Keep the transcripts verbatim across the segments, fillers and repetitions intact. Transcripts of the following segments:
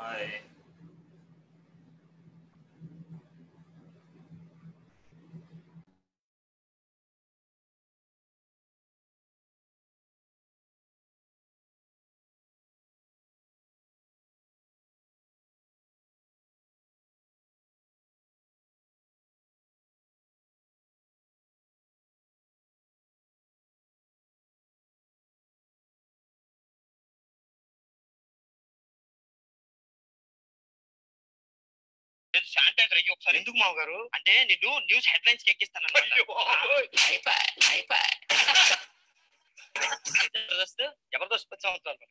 Hi. Sanitiser అయ్యి ఒకసారి ఎందుకు మావ గారు అంటే నేను న్యూస్ హెడ్లైన్స్ ఎక్కిస్తాను జబర్దస్త్ జబర్దస్త్ పది సంవత్సరాలు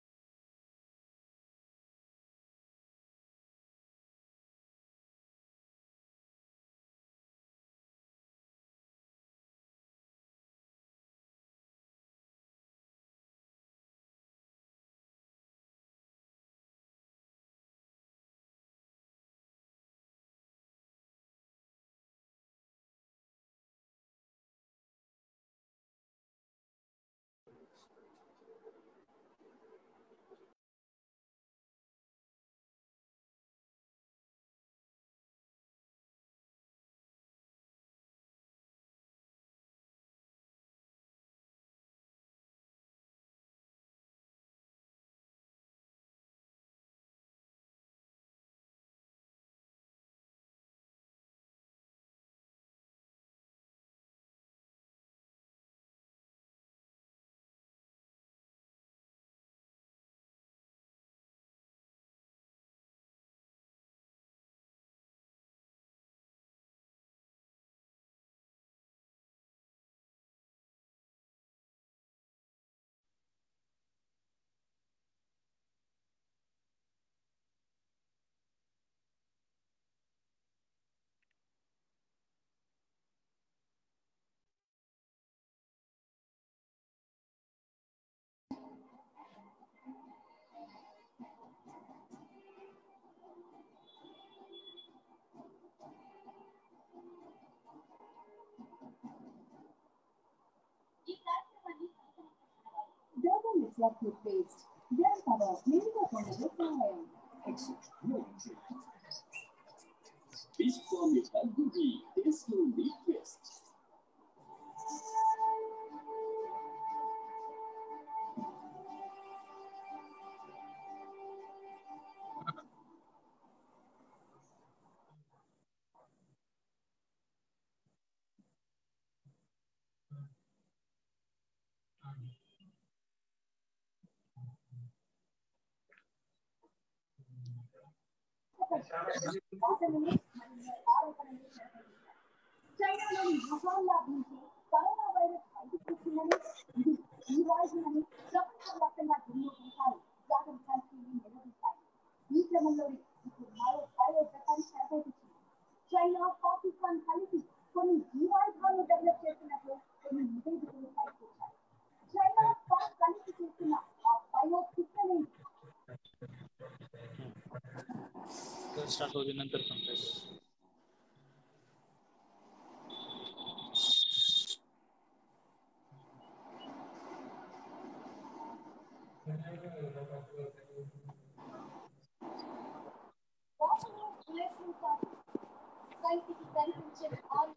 What you faced. Grandfather, medical college సహాయం. Fish from the Tandoori, taste to request. చైనాలోని వుహాన్ ల్యాబ్ నుంచి కరోనా వైరస్ బయటకు వచ్చిందని ఇది ఈ వాయిస్ని ప్రపంచవ్యాప్తంగా ఎన్నో దేశాలు జాగ్రత్త కలిసి నిర్వహిస్తాయి. ఈ క్రమంలోనే ఇప్పుడు మరో బయో వెపన్ తెరపైకొచ్చింది. చైనా పాకిస్తాన్ కలిసి కొన్ని జీవాయుధాలను డెవలప్ చేస్తున్నట్లు కొన్ని నివేదికలు బయటకు వచ్చాయి. చైనా పాక్ కలిసి చేస్తున్న ఆ బయో పిస్టల్ स्टार्ट होगी नंतर सांगताय. కలిసి కనిపించే ఆరు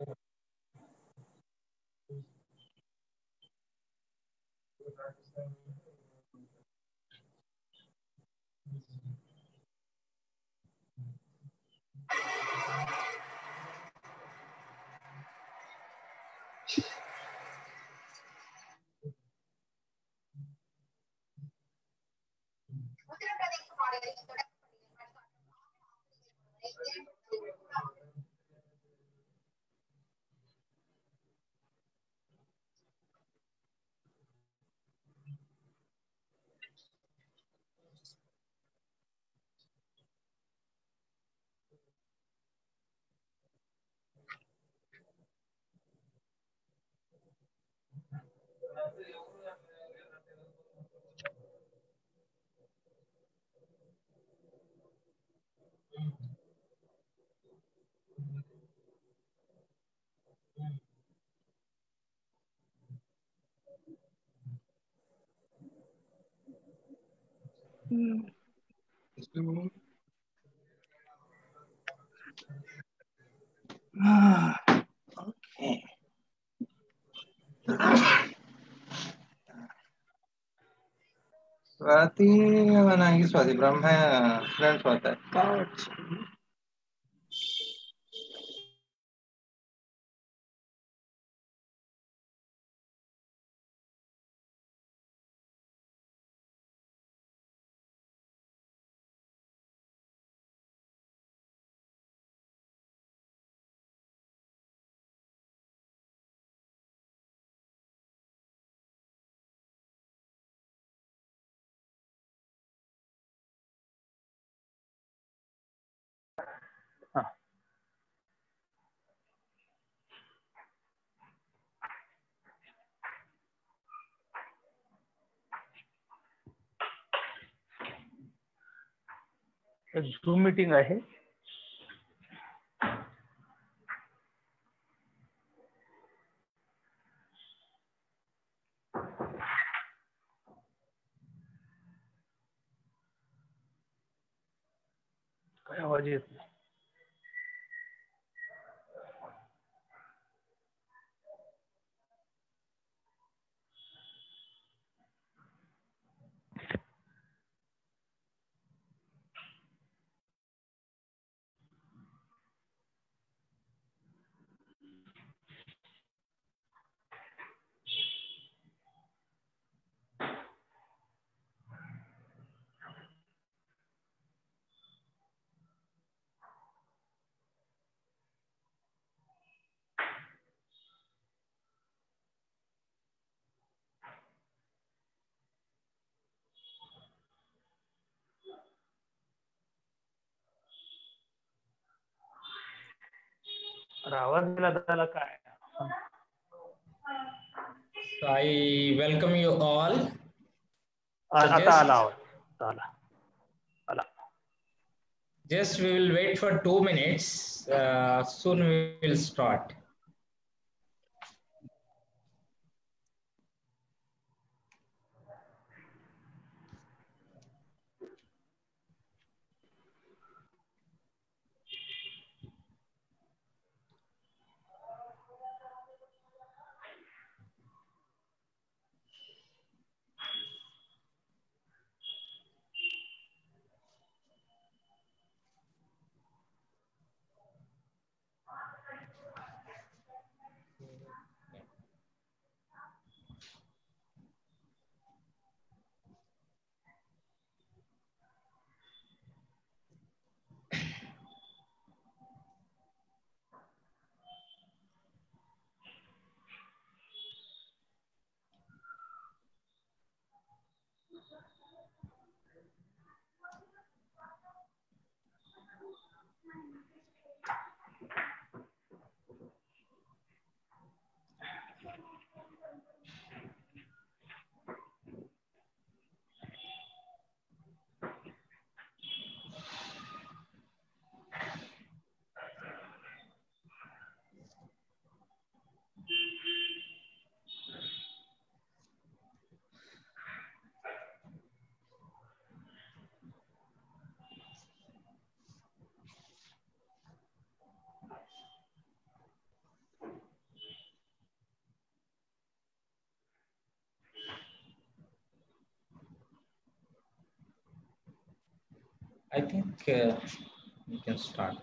Hmm. Okay. Swati, mana lagi Swati? Brahma, friend Swati. Couch. हाँ. एक झूम मीटिंग आहे. काय आवाज येत नाही. अरे आवाज दिला त्याला काय. So I welcome you all. So आता just, आला आवाज. आता आला. आला. just we will wait for two minutes. Uh, soon we will start. I think uh, we can start.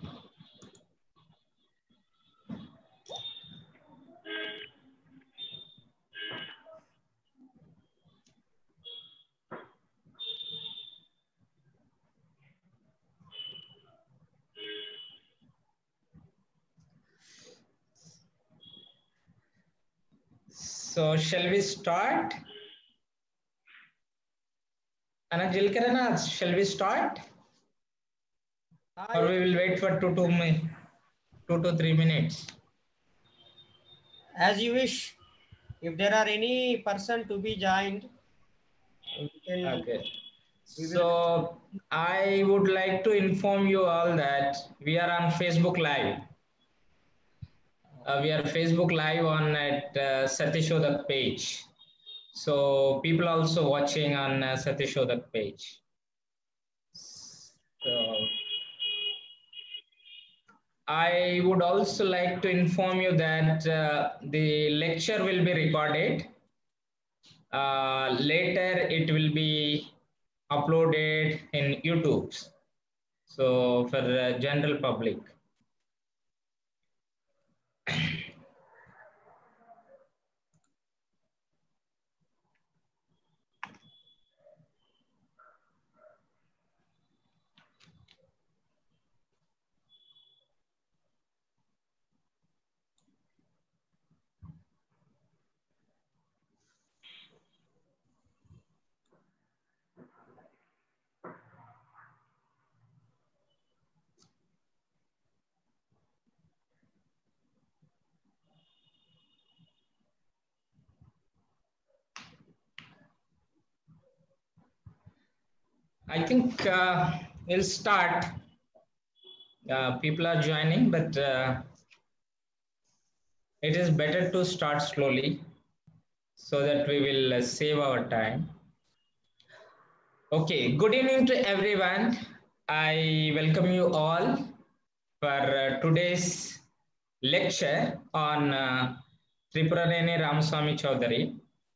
So shall we start? Anajilkarana, shall we start? Or we will wait for two, two, mi- two to three minutes? As you wish. If there are any person to be joined, we can, Okay. we will- So I would like to inform you all that we are on Facebook Live. Uh, we are Facebook Live on at uh, Satishodak page. So people also watching on uh, Satishodak page. So I would also like to inform you that uh, the lecture will be recorded. Uh, later, it will be uploaded in YouTube. So for the general public. I think uh, we'll start. Uh, people are joining, but uh, it is better to start slowly so that we will uh, save our time. Okay, good evening to everyone. I welcome you all for uh, today's lecture on uh, Tripuraneni Ramaswamy Chowdhury.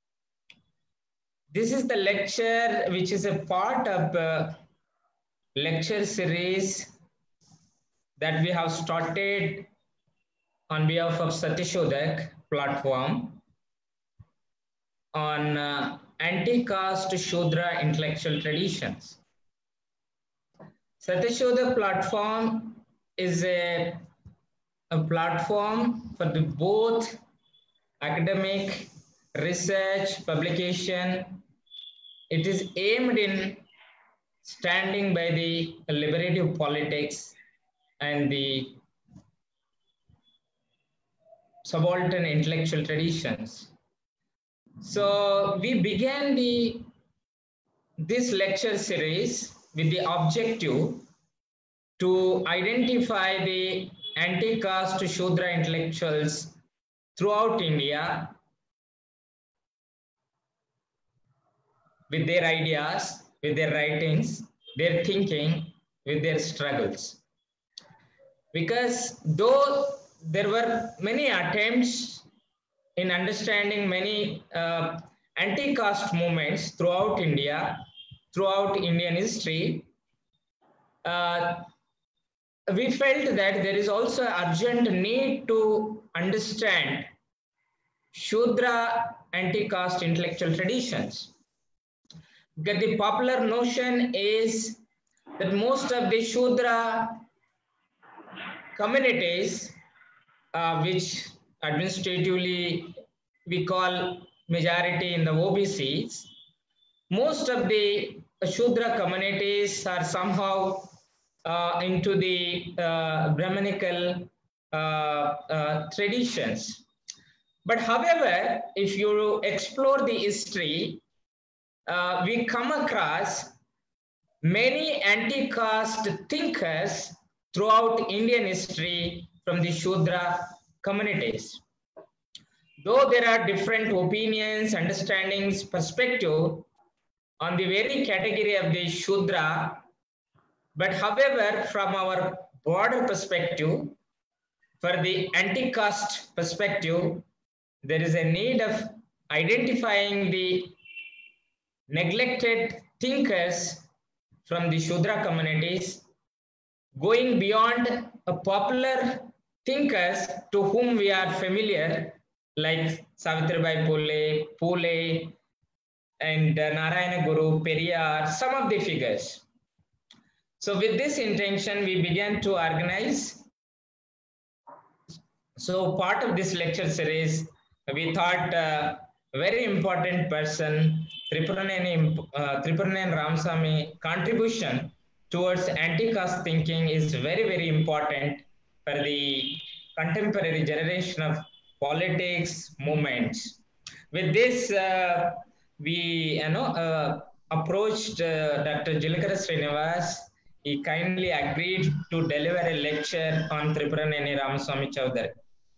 This is the lecture which is a part of a lecture series that we have started on behalf of Satyashodak platform on uh, anti-caste Shudra intellectual traditions. Satyashodak platform is a, a platform for the both academic, research, publication. It is aimed in standing by the liberative politics and the subaltern intellectual traditions. So we began the this lecture series with the objective to identify the anti-caste Shudra intellectuals throughout India with their ideas, with their writings, their thinking, with their struggles. Because though there were many attempts in understanding many uh, anti-caste movements throughout India, throughout Indian history, uh, we felt that there is also urgent need to understand Shudra anti-caste intellectual traditions. Because the popular notion is that most of the Shudra communities, uh, which administratively we call majority in the O B Cs, most of the Shudra communities are somehow uh, into the uh, Brahmanical uh, uh, traditions. But however, if you explore the history, uh, we come across many anti-caste thinkers throughout Indian history from the Shudra communities. Though there are different opinions, understandings, perspective on the very category of the Shudra, but however, from our broader perspective, for the anti-caste perspective, there is a need of identifying the neglected thinkers from the Shudra communities, going beyond a popular thinkers to whom we are familiar, like Savitribai Phule, Phule, and uh, Narayana Guru, Periyar, some of the figures. So with this intention, we began to organize. So part of this lecture series, we thought uh, a very important person, Tripuraneni uh, Tripuraneni Ramaswamy contribution towards anti-caste thinking is very, very important for the contemporary generation of politics movements. With this, uh, we you know uh, approached uh, Doctor Jilakara Srinivas. He kindly agreed to deliver a lecture on Tripuraneni Ramaswamy Chowdhury.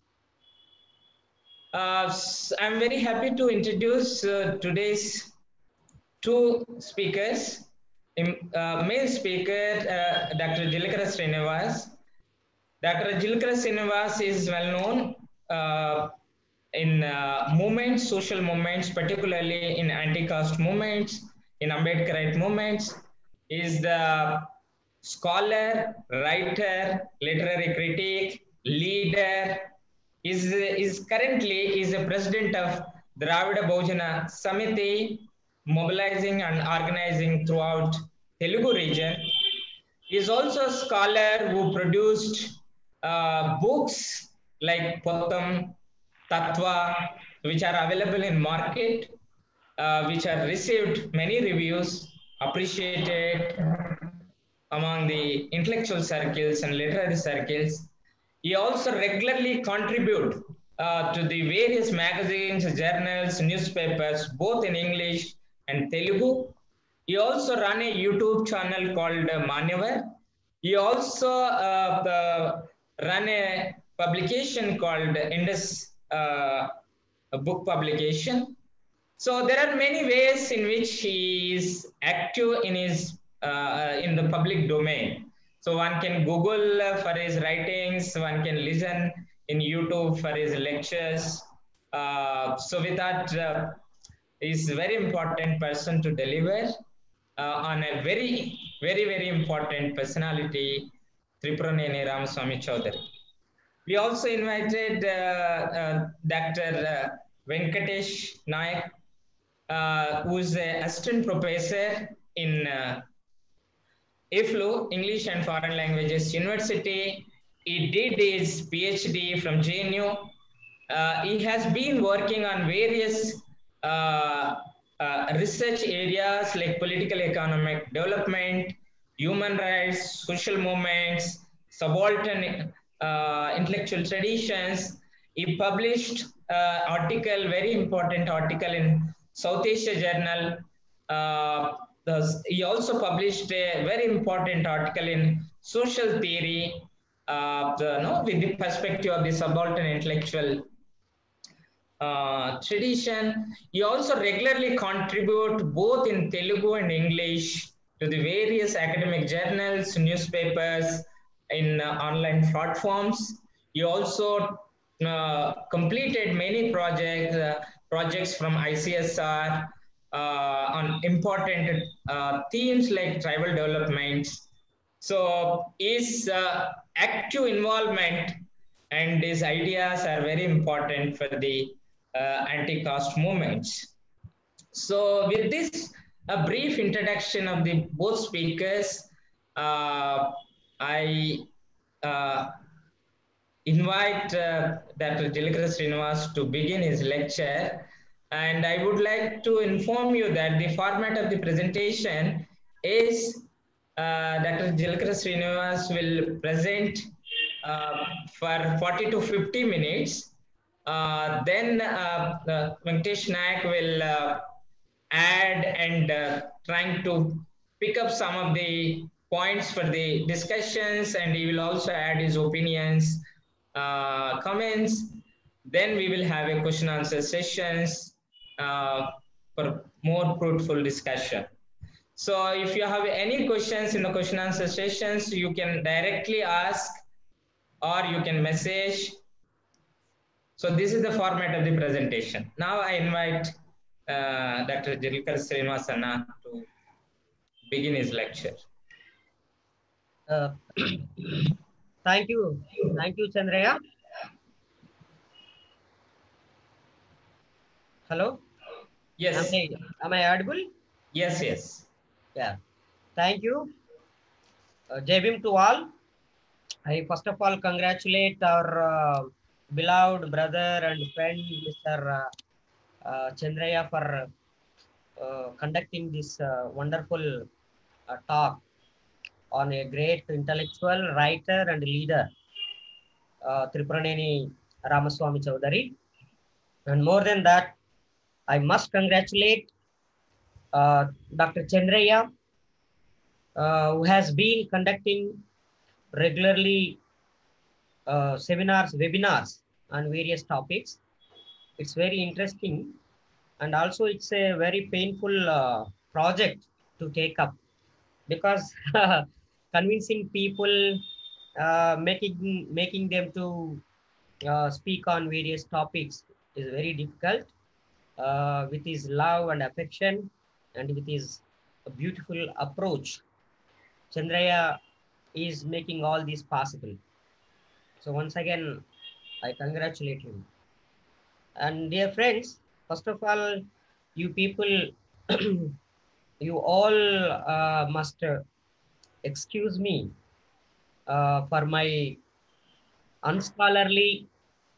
Uh, I'm very happy to introduce uh, today's two speakers. Uh, male speaker, uh, Doctor Jilakara Srinivas, Doctor Jilkara Srinivas is well known uh, in uh, movements, social movements, particularly in anti-caste movements, in Ambedkarite movements. He is the scholar, writer, literary critic, leader. Is is currently is the president of Dravida Bahujana Samiti, mobilizing and organizing throughout Telugu region. He is also a scholar who produced uh, books like Pottam, Tattva, which are available in market, uh, which have received many reviews, appreciated among the intellectual circles and literary circles. He also regularly contribute uh, to the various magazines, journals, newspapers, both in English and Telugu. He also run a YouTube channel called uh, Manyavar. He also uh, uh, run a publication called Indus uh, a book publication. So there are many ways in which he is active in his uh, in the public domain. So one can Google uh, for his writings, one can listen in YouTube for his lectures. Uh, so with that, uh, he's a very important person to deliver uh, on a very, very, very important personality, Tripuraneni Ramaswamy Chowdhury. We also invited uh, uh, Doctor Uh, Venkatesh Nayak, uh, who is an assistant professor in uh, I F L U, English and Foreign Languages University. He did his PhD from J N U. Uh, he has been working on various uh, uh, research areas like political economic development, human rights, social movements, subaltern uh, intellectual traditions. He published uh, article, very important article in South Asia Journal. Uh, thus, he also published a very important article in Social Theory, uh, the, no, with the perspective of the subaltern intellectual uh, tradition. He also regularly contribute both in Telugu and English to the various academic journals, newspapers, in uh, online platforms. He also uh, completed many projects, uh, projects from I C S R uh, on important uh, themes like tribal developments. So his uh, active involvement and his ideas are very important for the uh, anti-caste movements. So with this, a brief introduction of the both speakers, uh, I uh, invite uh, Doctor Jilkara Srinivas to begin his lecture. And I would like to inform you that the format of the presentation is uh, Doctor Jilkara Srinivas will present uh, for forty to fifty minutes. Uh, then uh, uh, Venkatesh Nayak will uh, add and uh, trying to pick up some of the points for the discussions, and he will also add his opinions, uh, comments. Then we will have a question answer sessions uh, for more fruitful discussion. So if you have any questions in the question answer sessions, you can directly ask or you can message. So this is the format of the presentation. Now I invite uh, Doctor Jilkara Srinivas to begin his lecture. Uh, thank you. Thank you, Chandraya. Hello? Yes. Am I, am I audible? Yes, yes. Yeah. Thank you. Uh, Jai Bhim to all. I first of all congratulate our uh, beloved brother and friend, Mister Uh, uh, Chandraya, for uh, conducting this uh, wonderful uh, talk on a great intellectual, writer and leader, uh, Tripuraneni Ramaswamy Chowdhury. And more than that, I must congratulate uh, Doctor Chandraya, uh, who has been conducting regularly uh, seminars, webinars on various topics. It's very interesting, and also it's a very painful uh, project to take up, because convincing people uh, making making them to uh, speak on various topics is very difficult. Uh, with his love and affection and with his beautiful approach, Chandraya is making all this possible. So once again, I congratulate him. And dear friends, first of all, you people, you all uh, must uh, excuse me uh, for my unscholarly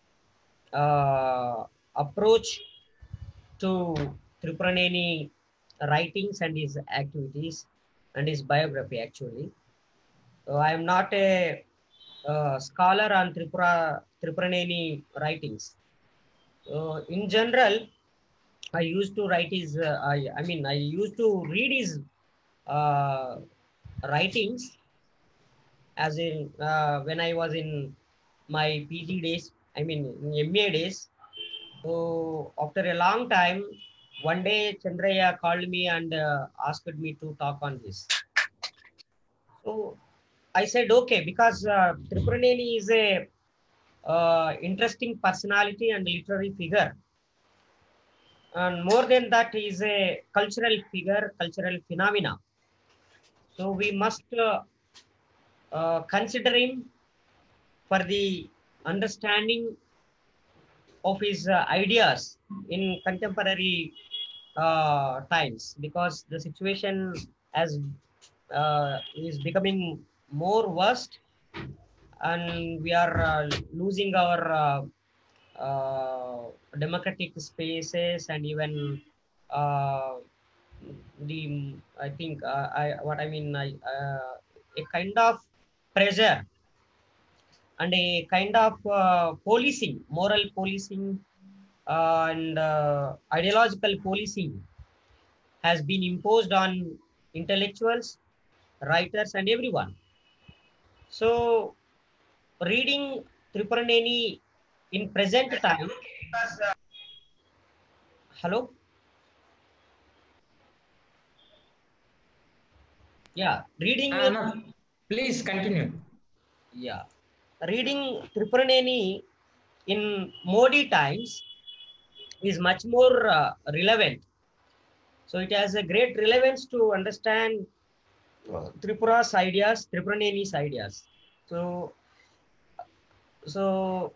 uh, approach to Tripuraneni writings and his activities and his biography actually. So I am not a, a scholar on Tripura, Tripuraneni writings. So in general, I used to write his, uh, I, I mean, I used to read his uh, writings as in uh, when I was in my P G days, I mean in M A days. So after a long time, one day Chandraya called me and uh, asked me to talk on this. So I said, okay, because uh, Tripuraneni is a uh, interesting personality and literary figure. And more than that, he is a cultural figure, cultural phenomena. So we must uh, uh, consider him for the understanding of his uh, ideas in contemporary uh, times, because the situation as uh, is becoming more worst, and we are uh, losing our uh, uh, democratic spaces and even uh, the I think uh, I what I mean I uh, a kind of pressure and a kind of uh, policing, moral policing uh, and uh, ideological policing has been imposed on intellectuals, writers, and everyone. So, reading Tripuraneni in present time. Hello? Yeah, reading. Uh, no, please continue. Yeah, reading Tripuraneni in Modi times is much more uh, relevant. So it has a great relevance to understand uh, Tripura's ideas, Tripuraneni's ideas. So, so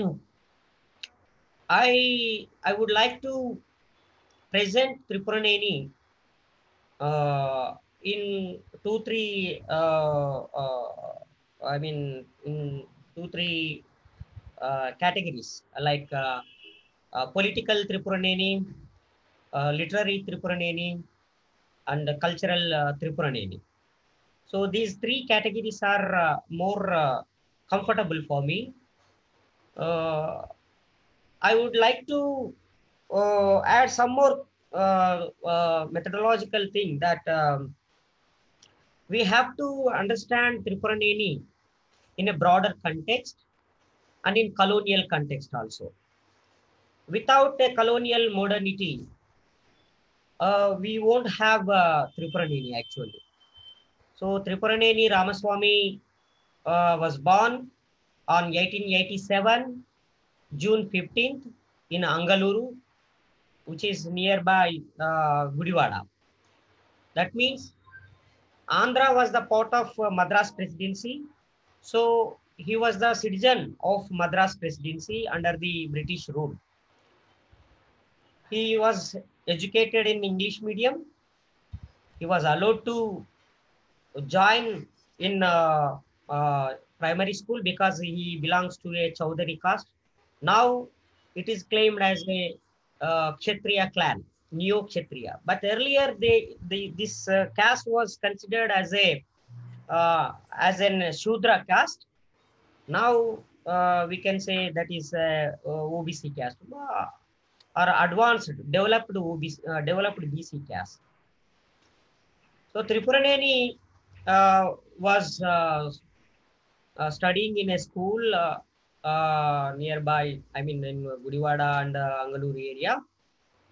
I I would like to present Tripuraneni uh, in two three. Uh, uh, I mean in two three uh, categories like uh, uh, political Tripuraneni, uh, literary Tripuraneni, and cultural uh, Tripuraneni. So these three categories are uh, more uh, comfortable for me. Uh, I would like to uh, add some more uh, uh, methodological thing that um, we have to understand Tripuraneni in a broader context and in colonial context also. Without a colonial modernity, uh, we won't have uh, Tripuraneni actually. So Tripuraneni Ramaswamy uh, was born on eighteen eighty-seven, June fifteenth in Angaluru, which is nearby uh, Gudivada. That means Andhra was the part of uh, Madras Presidency. So he was the citizen of Madras Presidency under the British rule. He was educated in English medium. He was allowed to join in uh, uh, primary school because he belongs to a Chaudhary caste. Now it is claimed as a uh, Kshatriya clan, Neo Kshatriya. But earlier they, they this uh, caste was considered as a uh, as an Shudra caste. Now uh, we can say that is a, a O B C caste uh, or advanced, developed O B C, uh, developed B C caste. So Tripuraneni uh, was uh, uh, studying in a school uh, uh, nearby, I mean in Gudivada and uh, Angaluru area.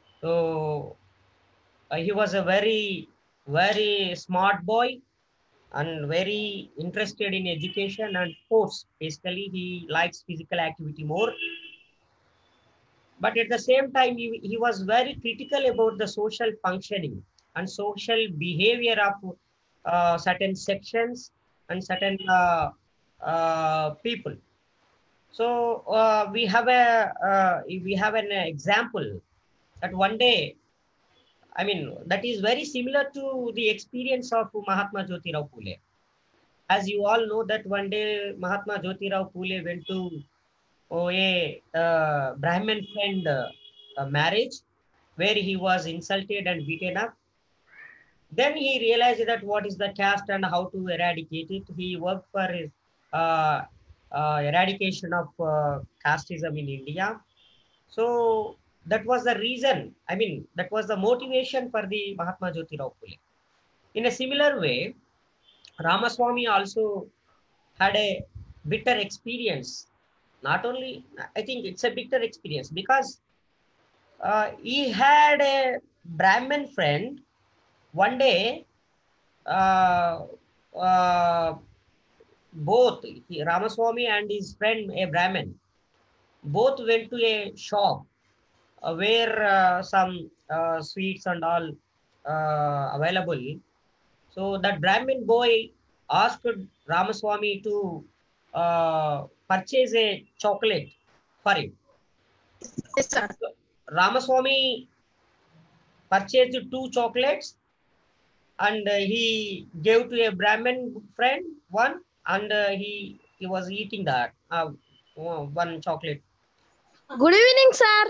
So uh, he was a very, very smart boy and very interested in education and sports. Basically, he likes physical activity more. But at the same time, he, he was very critical about the social functioning and social behavior of uh, certain sections and certain uh, uh, people. So uh, we have a uh, we have an example that one day, I mean, that is very similar to the experience of Mahatma Jyotirao Phule. As you all know that one day Mahatma Jyotirao Phule went to oh, a uh, Brahmin friend uh, uh, marriage where he was insulted and beaten up. Then he realized that what is the caste and how to eradicate it. He worked for his uh, uh, eradication of uh, casteism in India. So that was the reason, I mean, that was the motivation for the Mahatma Jyotirao Phule. In a similar way, Ramaswamy also had a bitter experience. Not only, I think it's a bitter experience because uh, he had a Brahmin friend. One day, uh, uh, both he, Ramaswamy and his friend, a Brahmin, both went to a shop uh, where uh, some uh, sweets and all uh, available. So that Brahmin boy asked Ramaswamy to uh, purchase a chocolate for him. Yes, sir. So Ramaswamy purchased two chocolates and uh, he gave to a Brahmin friend one, and uh, he he was eating that uh, one chocolate. Good evening, sir.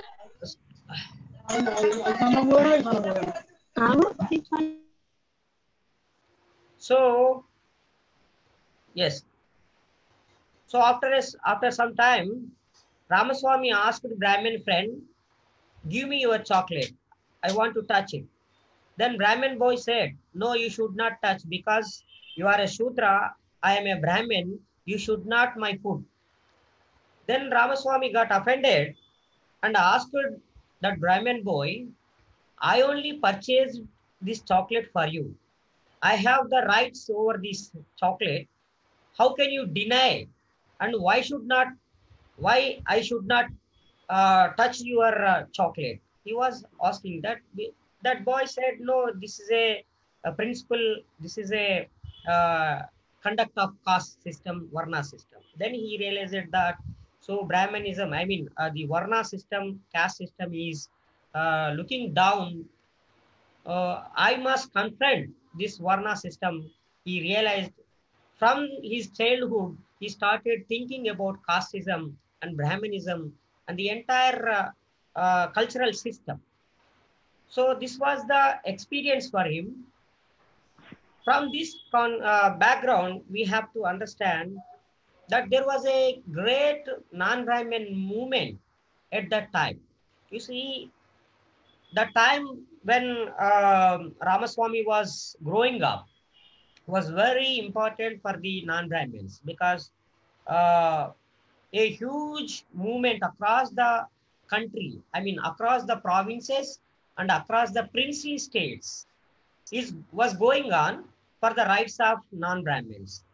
So yes. So after a, after some time, Ramaswamy asked the Brahmin friend, "Give me your chocolate. I want to touch it." Then Brahmin boy said, "No, you should not touch because you are a Shudra. I am a Brahmin. You should not my food." Then Ramaswamy got offended and asked that Brahmin boy, "I only purchased this chocolate for you. I have the rights over this chocolate. How can you deny? And why should not, why I should not uh, touch your uh, chocolate?" He was asking that. That boy said, "No, this is a, a principle. This is a uh, conduct of caste system, Varna system." Then he realized that, so Brahmanism, I mean, uh, the Varna system, caste system is uh, looking down. Uh, I must confront this Varna system. He realized from his childhood, he started thinking about casteism and Brahmanism and the entire uh, uh, cultural system. So this was the experience for him. From this con, uh, background, we have to understand that there was a great non-Brahmin movement at that time. You see, the time when um, Ramaswamy was growing up was very important for the non-Brahmins because uh, a huge movement across the country, I mean, across the provinces and across the princely states is was going on for the rights of non-Brahmins.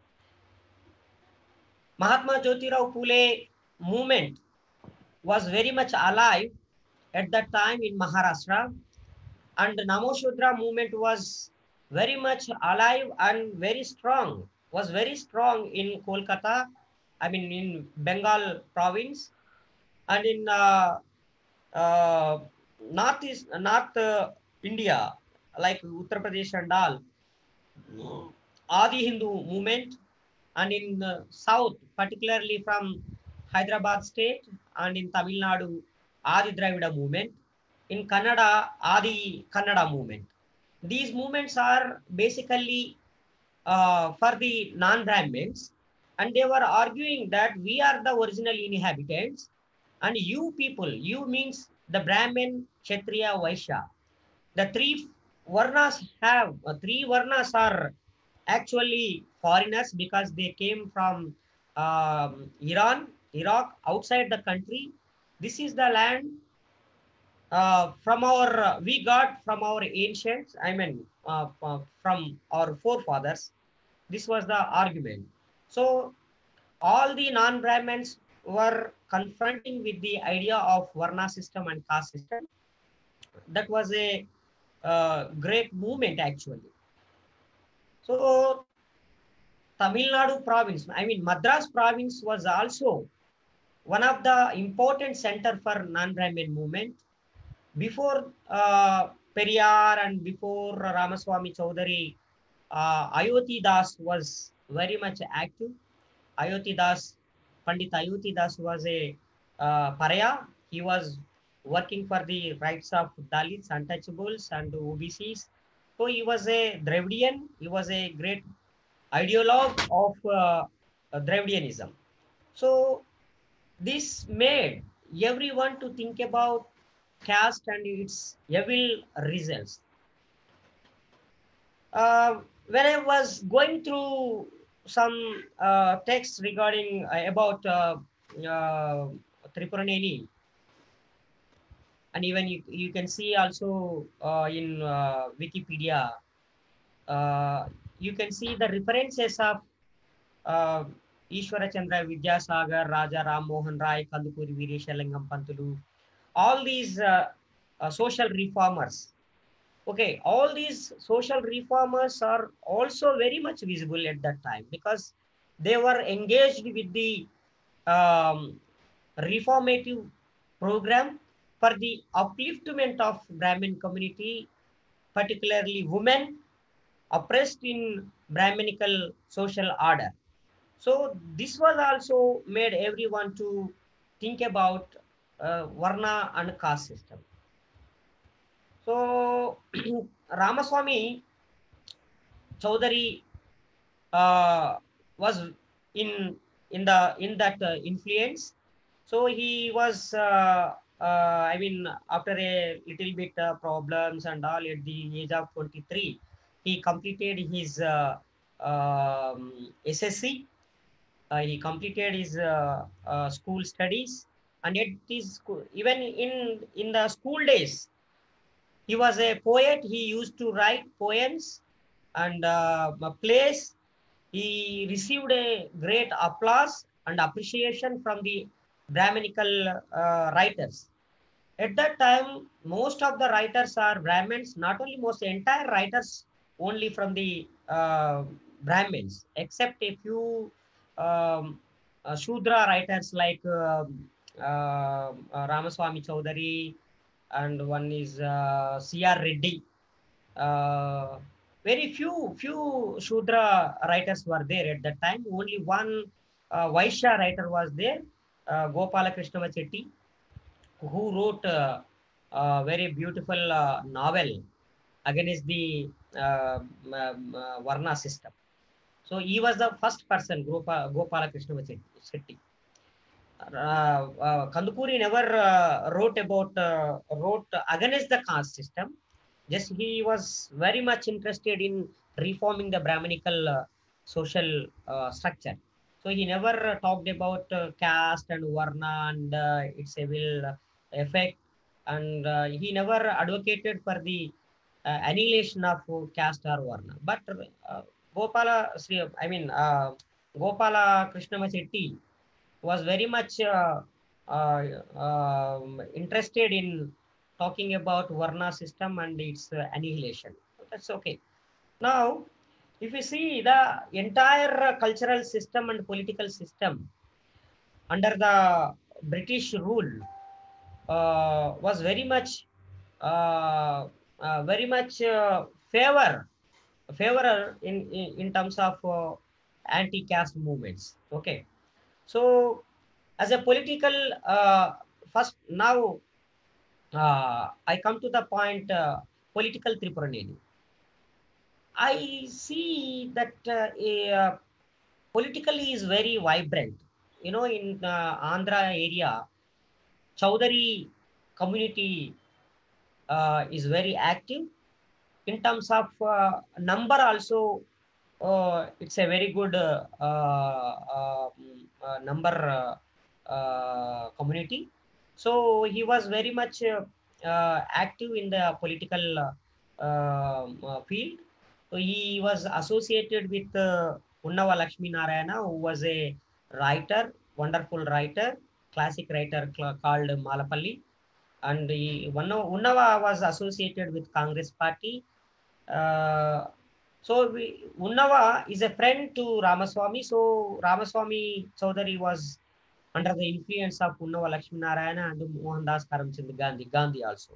Mahatma Jyotirao Phule movement was very much alive at that time in Maharashtra, and the Namo Shudra movement was very much alive and very strong, was very strong in Kolkata, I mean in Bengal province, and in uh, uh, Northeast, North uh, India, like Uttar Pradesh and all, Adi Hindu movement, and in uh, South, particularly from Hyderabad state, and in Tamil Nadu, Adi Dravida movement, in Kannada, Adi Kannada movement. These movements are basically uh, for the non-Brahmins, and they were arguing that we are the original inhabitants, and you people, you means the Brahmin, Kshatriya, Vaishya. The three Varnas have, uh, three Varnas are actually foreigners because they came from um, Iran, Iraq, outside the country. This is the land uh, from our, uh, we got from our ancients, I mean, uh, uh, from our forefathers. this was the argument. So all the non-Brahmins were confronting with the idea of Varna system and caste system. That was a uh, great movement actually. So Tamil Nadu province, I mean Madras province was also one of the important center for non-Brahmin movement. Before uh, Periyar and before Ramaswamy Chaudhary, uh, Ayodhya Das was very much active. Ayodhya Das, Pandit Ayodhya Das was a uh, pariah. He was working for the rights of Dalits, untouchables, and O B Cs. So he was a Dravidian. He was a great ideologue of uh, Dravidianism. So this made everyone to think about caste and its evil results. Uh, when I was going through some uh, texts regarding uh, about uh, uh, Tripuraneni, and even you, you can see also uh, in uh, Wikipedia, uh, you can see the references of uh, Ishwara Chandra Vidyasagar, Raja Ram Mohan Rai, Kandukuri Veerashalingam Pantulu, all these uh, uh, social reformers. Okay, all these social reformers are also very much visible at that time because they were engaged with the um, reformative program for the upliftment of Brahmin community, particularly women oppressed in Brahminical social order. So this was also made everyone to think about uh, Varna and caste system. So Ramaswamy Chaudhary uh, was in in the in that uh, influence. So he was, uh, uh, I mean, after a little bit uh, problems and all, at the age of twenty-three, he completed his uh, um, S S C. Uh, he completed his uh, uh, school studies, and yet his even in in the school days, he was a poet. He used to write poems and uh, plays. He received a great applause and appreciation from the Brahminical uh, writers. At that time, most of the writers are Brahmins, not only most, entire writers only from the uh, Brahmins, except a few um, uh, Shudra writers like uh, uh, uh, Ramaswamy Chaudhary, and one is uh, C R Reddy. Uh, very few few Shudra writers were there at that time. Only one uh, Vaishya writer was there, uh, Gopala Krishnava Chetty, who wrote uh, a very beautiful uh, novel against the uh, um, uh, Varna system. So he was the first person, Gopala, Gopala Krishnava Chetty. Uh, uh, Kandukuri never uh, wrote about uh, wrote against the caste system. Just he was very much interested in reforming the Brahminical uh, social uh, structure. So he never uh, talked about uh, caste and Varna and uh, its evil effect, and uh, he never advocated for the uh, annihilation of caste or Varna. But uh, Gopala, I mean uh, Gopala Krishnava Chetty was very much uh, uh, uh, interested in talking about Varna system and its uh, annihilation. That's okay. Now, if you see the entire uh, cultural system and political system under the British rule uh, was very much, uh, uh, very much uh, favor, favor in, in, in terms of uh, anti-caste movements. Okay. So, as a political, uh, first now uh, I come to the point, uh, political Tripuraneni. I see that uh, a, uh, politically is very vibrant. You know, in uh, Andhra area, Chaudhary community uh, is very active. In terms of uh, number also, uh, it's a very good uh, uh, uh, number uh, uh, community. So he was very much uh, uh, active in the political uh, uh, field. So he was associated with uh, Unnava Lakshmi Narayana, who was a writer, wonderful writer, classic writer called Malapalli. And he, Unnava was associated with Congress party. Uh, so we, Unnava is a friend to Ramaswamy. So Ramaswamy Chaudhary was under the influence of Unnava Lakshmi Narayana and Mohandas Karamchand Gandhi, Gandhi also.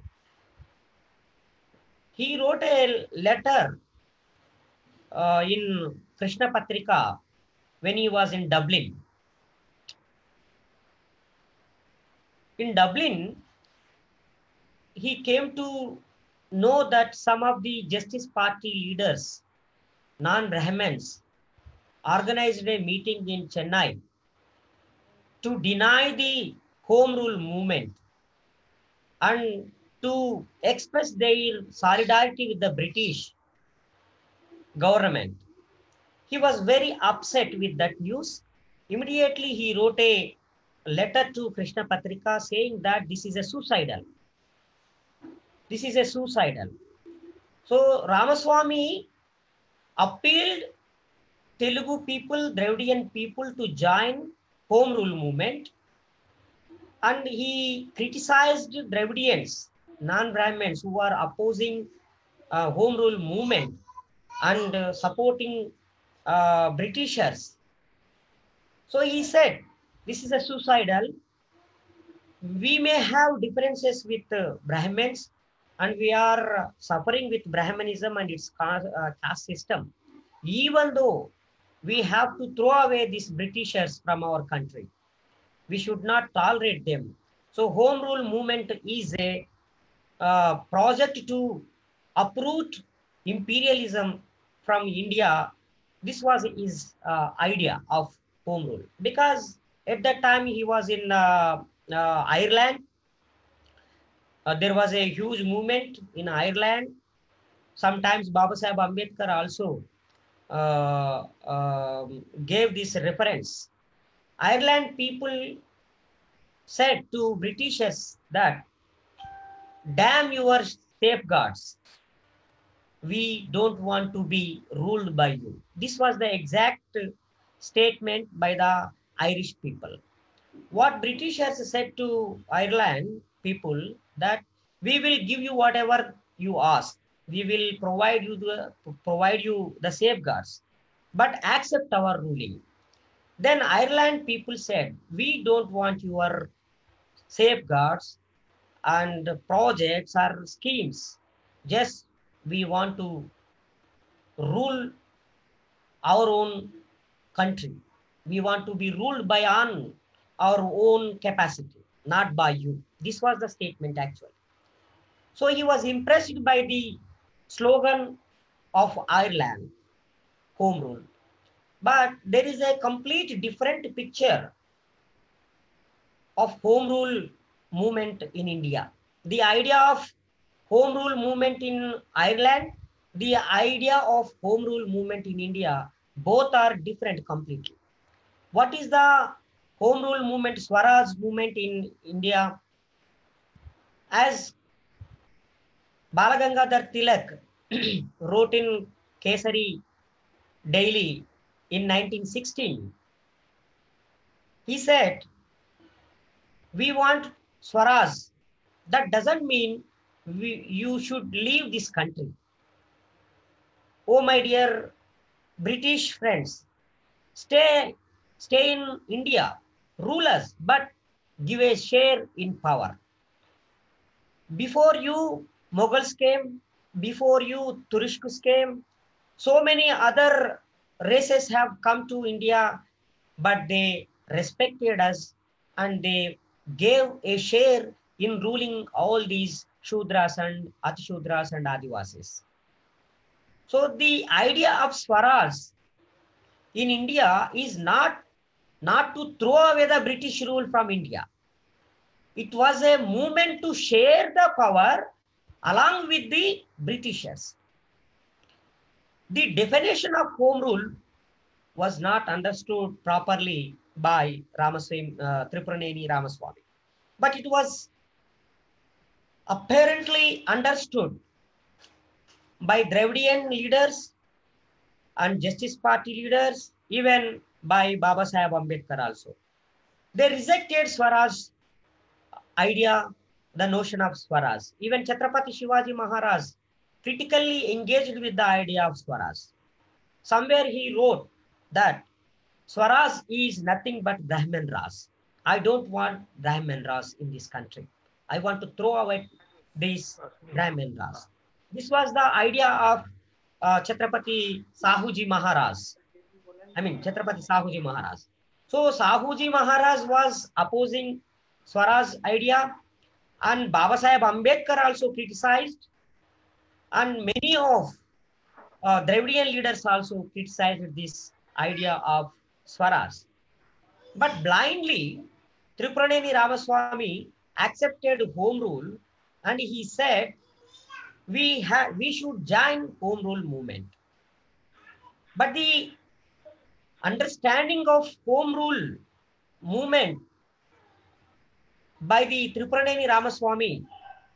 He wrote a letter uh, in Krishna Patrika when he was in Dublin. In Dublin, he came to know that some of the Justice Party leaders, non-Brahmins, organized a meeting in Chennai to deny the Home Rule movement and to express their solidarity with the British government. He was very upset with that news. Immediately he wrote a letter to Krishna Patrika saying that this is a suicidal. This is a suicidal. So Ramaswamy appealed Telugu people, Dravidian people to join Home Rule movement, and he criticized Dravidians, non-Brahmins who are opposing uh, Home Rule movement and uh, supporting uh, Britishers. So he said, this is a suicidal. We may have differences with uh, Brahmins, and we are suffering with Brahmanism and its caste, uh, caste system. Even though we have to throw away these Britishers from our country, we should not tolerate them. So Home Rule movement is a uh, project to uproot imperialism from India. This was his uh, idea of Home Rule, because at that time he was in uh, uh, Ireland. Uh, there was a huge movement in Ireland. Sometimes Babasaheb Ambedkar also uh, uh, gave this reference. Ireland people said to Britishers that, damn your safeguards. We don't want to be ruled by you. This was the exact statement by the Irish people. What Britishers said to Ireland people, that we will give you whatever you ask. We will provide you the provide you the safeguards, but accept our ruling. Then Ireland people said, we don't want your safeguards and projects or schemes. Just we want to rule our own country. We want to be ruled by on our own capacity, not by you. This was the statement actually. So he was impressed by the slogan of Ireland, Home Rule. But there is a complete different picture of Home Rule movement in India. The idea of Home Rule movement in Ireland, the idea of Home Rule movement in India, both are different completely. What is the Home Rule movement, Swaraj movement in India? As Balagangadhar Tilak wrote in Kesari Daily in nineteen sixteen, he said, we want Swaraj. That doesn't mean we, you should leave this country. Oh, my dear British friends, stay, stay in India, rule us, but give a share in power. Before you, Mughals came, before you, Turushkus came, so many other races have come to India, but they respected us and they gave a share in ruling all these Shudras and Atishudras and Adivasis. So the idea of Swaraj in India is not, not to throw away the British rule from India. It was a movement to share the power along with the Britishers. The definition of Home Rule was not understood properly by Ramaswamy, uh, Tripuraneni Ramaswamy, but it was apparently understood by Dravidian leaders and Justice Party leaders, even by Baba Saheb Ambedkar also. They rejected Swaraj idea, the notion of Swaraj. Even Chhatrapati Shivaji Maharaj critically engaged with the idea of Swaraj. Somewhere he wrote that Swaraj is nothing but Brahman Raj. I don't want Brahman Raj in this country. I want to throw away this Brahman Raj. This was the idea of uh, Chhatrapati Sahuji Maharaj. I mean, Chhatrapati Sahuji Maharaj. So Sahuji Maharaj was opposing Swaraj idea, and Baba Saheb Ambedkar also criticized, and many of uh, Dravidian leaders also criticized this idea of Swaraj. But blindly, Tripuraneni Ramaswamy accepted home rule, and he said, we have we should join home rule movement. But the understanding of home rule movement by the Tripuraneni Ramaswamy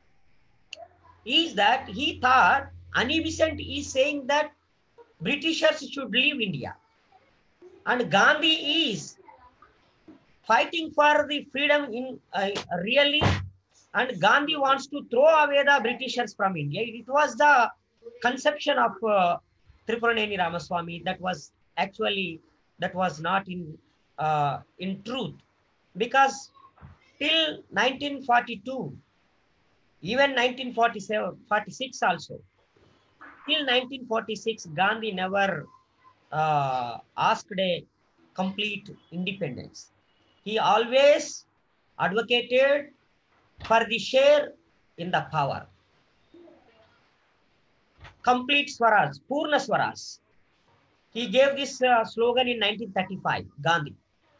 is that he thought Annie Besant is saying that Britishers should leave India, and Gandhi is fighting for the freedom in uh, really, and Gandhi wants to throw away the Britishers from India. It was the conception of uh, Tripuraneni Ramaswamy that was actually, that was not in, uh, in truth, because till nineteen forty-two, even nineteen forty-seven, forty-six also, till nineteen forty-six, Gandhi never uh, asked a complete independence. He always advocated for the share in the power. Complete Swaraj, Purna Swaraj. He gave this uh, slogan in nineteen thirty-five, Gandhi.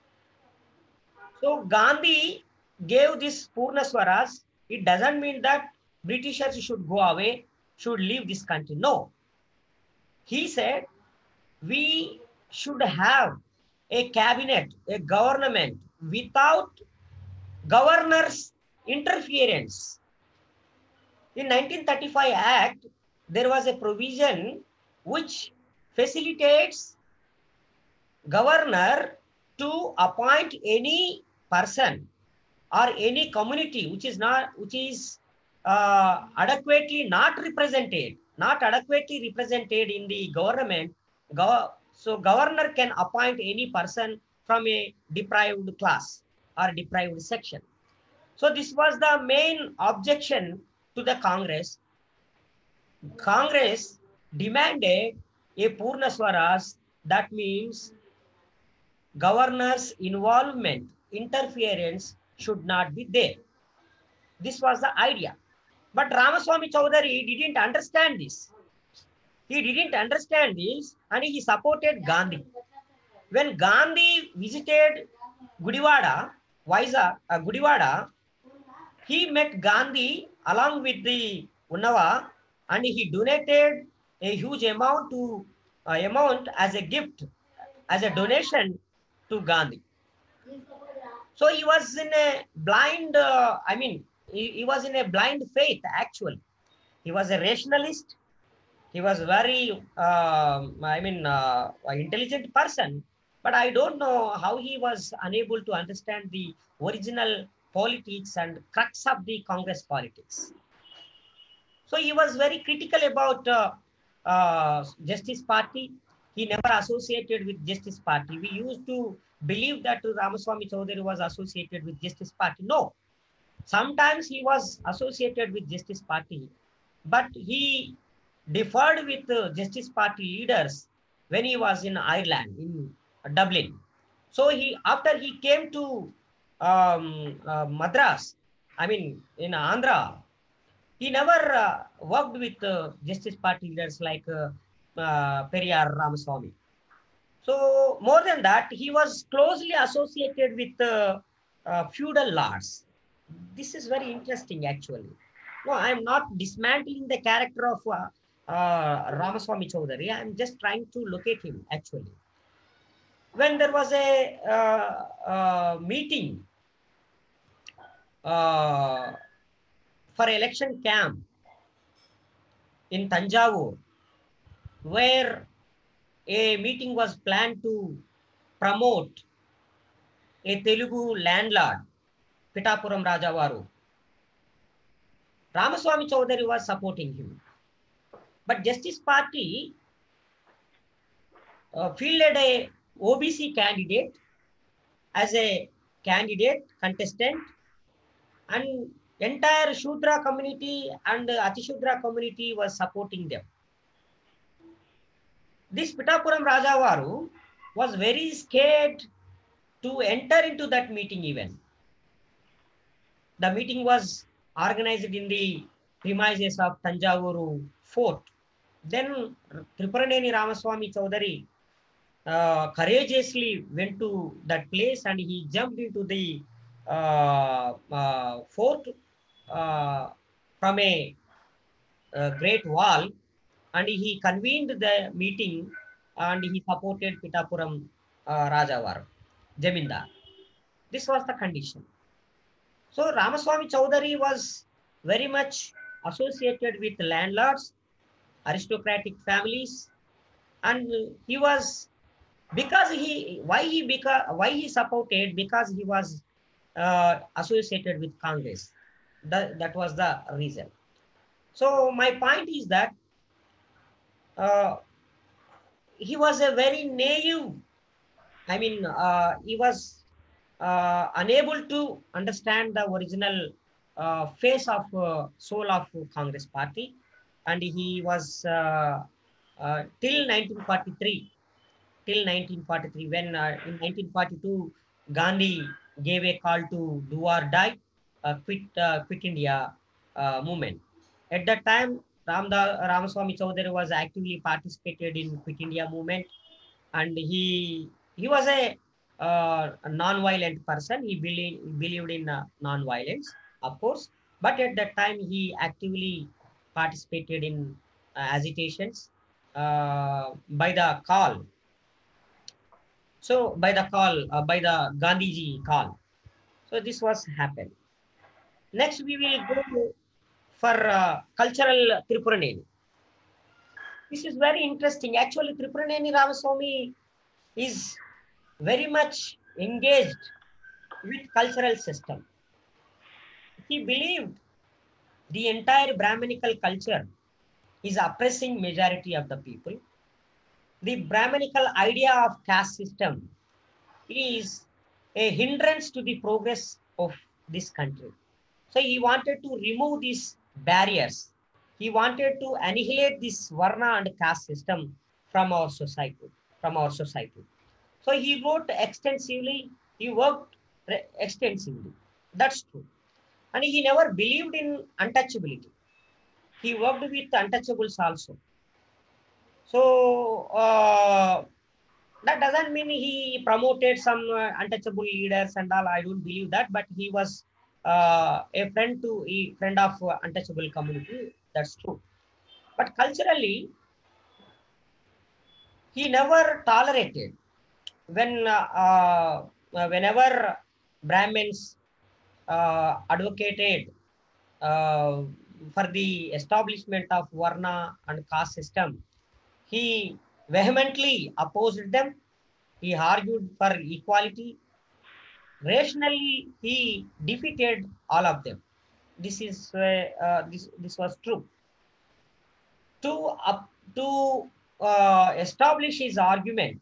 So Gandhi gave this Purna Swaraj. It doesn't mean that Britishers should go away, should leave this country. No. He said, we should have a cabinet, a government without governor's interference. In nineteen thirty-five Act, there was a provision which facilitates governor to appoint any person or any community which is not, which is uh, adequately not represented, not adequately represented in the government. Go so governor can appoint any person from a deprived class or deprived section. So this was the main objection to the Congress. Congress demanded a Purna Swaraj, that means governor's involvement, interference should not be there. This was the idea. But Ramaswamy Chaudhary didn't understand this. He didn't understand this and he supported Gandhi. When Gandhi visited Gudivada, Vizag, uh, Gudivada, he met Gandhi along with the Unnava, and he donated a huge amount to uh, amount as a gift, as a donation to Gandhi. So he was in a blind, uh, I mean, he, he was in a blind faith actually. He was a rationalist. He was very, uh, I mean, uh, intelligent person, but I don't know how he was unable to understand the original politics and crux of the Congress politics. So he was very critical about uh, uh, Justice Party. He never associated with Justice Party. We used to believe that Ramaswamy Chaudhary was associated with Justice Party. No, sometimes he was associated with Justice Party, but he differed with uh, Justice Party leaders when he was in Ireland, in uh, Dublin. So he, after he came to um, uh, Madras, I mean in Andhra, he never uh, worked with uh, Justice Party leaders like uh, uh, Periyar Ramaswamy. So more than that, he was closely associated with uh, uh, feudal lords. This is very interesting actually. No, I am not dismantling the character of uh, uh, Ramaswamy Chaudhary. I am just trying to locate him actually. When there was a uh, uh, meeting uh, for election camp in Tanjavur, where a meeting was planned to promote a Telugu landlord, Pitapuram Rajavaru. Ramaswamy Chaudhary was supporting him. But Justice Party uh, fielded a O B C candidate as a candidate contestant, and entire Shudra community and Atishudra community was supporting them. This Pitapuram Rajavaru was very scared to enter into that meeting even. The meeting was organized in the premises of Tanjavuru Fort. Then Tripuraneni Ramaswamy Chaudhary uh, courageously went to that place and he jumped into the uh, uh, fort uh, from a, a great wall, and he convened the meeting and he supported Pitapuram uh, Rajavaru, Jamindar. This was the condition. So Ramaswamy Chaudhary was very much associated with landlords, aristocratic families, and he was, because he, why he, because, why he supported, because he was uh, associated with Congress. That, that was the reason. So my point is that uh, he was a very naive, I mean, uh, he was uh, unable to understand the original uh, face of uh, soul of Congress Party. And he was uh, uh, till nineteen forty-three, till nineteen forty-three, when uh, in nineteen forty-two, Gandhi gave a call to do or die, uh, quit, uh, quit India uh, movement. At that time, Ramda, Ramaswamy Chaudhary was actively participated in Quit India movement, and he he was a, uh, a non-violent person. He believed, believed in uh, non-violence, of course, but at that time he actively participated in uh, agitations uh, by the call. So by the call, uh, by the Gandhiji call. So this was happened. Next we will go for uh, cultural Tripuraneni. This is very interesting. Actually, Tripuraneni Ramaswamy is very much engaged with cultural system. He believed the entire Brahminical culture is oppressing majority of the people. The Brahminical idea of caste system is a hindrance to the progress of this country. So he wanted to remove these barriers. He wanted to annihilate this Varna and caste system from our society, from our society. So he wrote extensively, he worked extensively. That's true. And he never believed in untouchability. He worked with untouchables also. So uh, that doesn't mean he promoted some uh, untouchable leaders and all. I don't believe that, but he was uh, a friend to a friend of uh, untouchable community. That's true. But culturally, he never tolerated when uh, uh, whenever Brahmins uh, advocated uh, for the establishment of Varna and caste system. He vehemently opposed them. He argued for equality. Rationally, he defeated all of them. This is uh, uh, this this was true. To uh, to uh, establish his argument,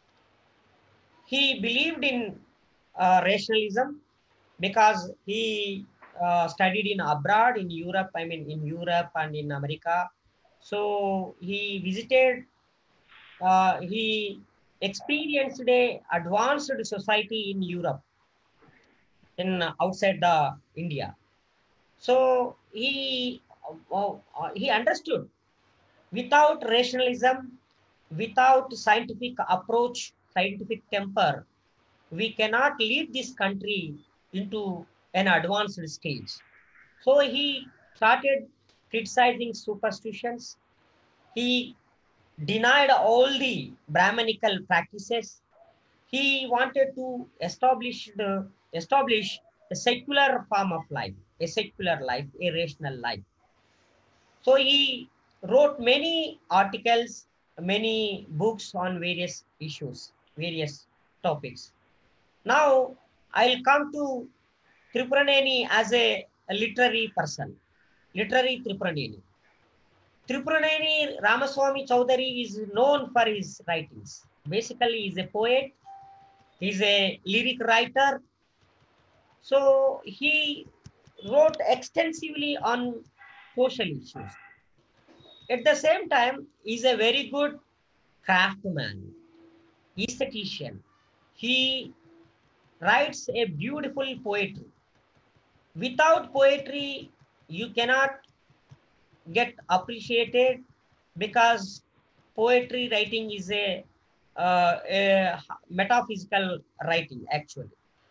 he believed in uh, rationalism because he uh, studied in abroad in Europe. I mean, in Europe and in America. So he visited. Uh, he experienced a advanced society in Europe, in uh, outside the India. So he uh, uh, he understood without rationalism, without scientific approach, scientific temper, we cannot lead this country into an advanced stage. So he started criticizing superstitions. He denied all the Brahminical practices. He wanted to establish the establish a secular form of life, a secular life, a rational life. So he wrote many articles many books on various issues, various topics. Now I'll come to Tripuraneni as a, a literary person, literary Tripuraneni. Tripuraneni Ramaswamy Chaudhary is known for his writings. Basically, he's a poet, he's a lyric writer. So he wrote extensively on social issues. At the same time, he's a very good craftsman, aesthetician. He writes a beautiful poetry. Without poetry, you cannot get appreciated, because poetry writing is a, uh, a metaphysical writing actually.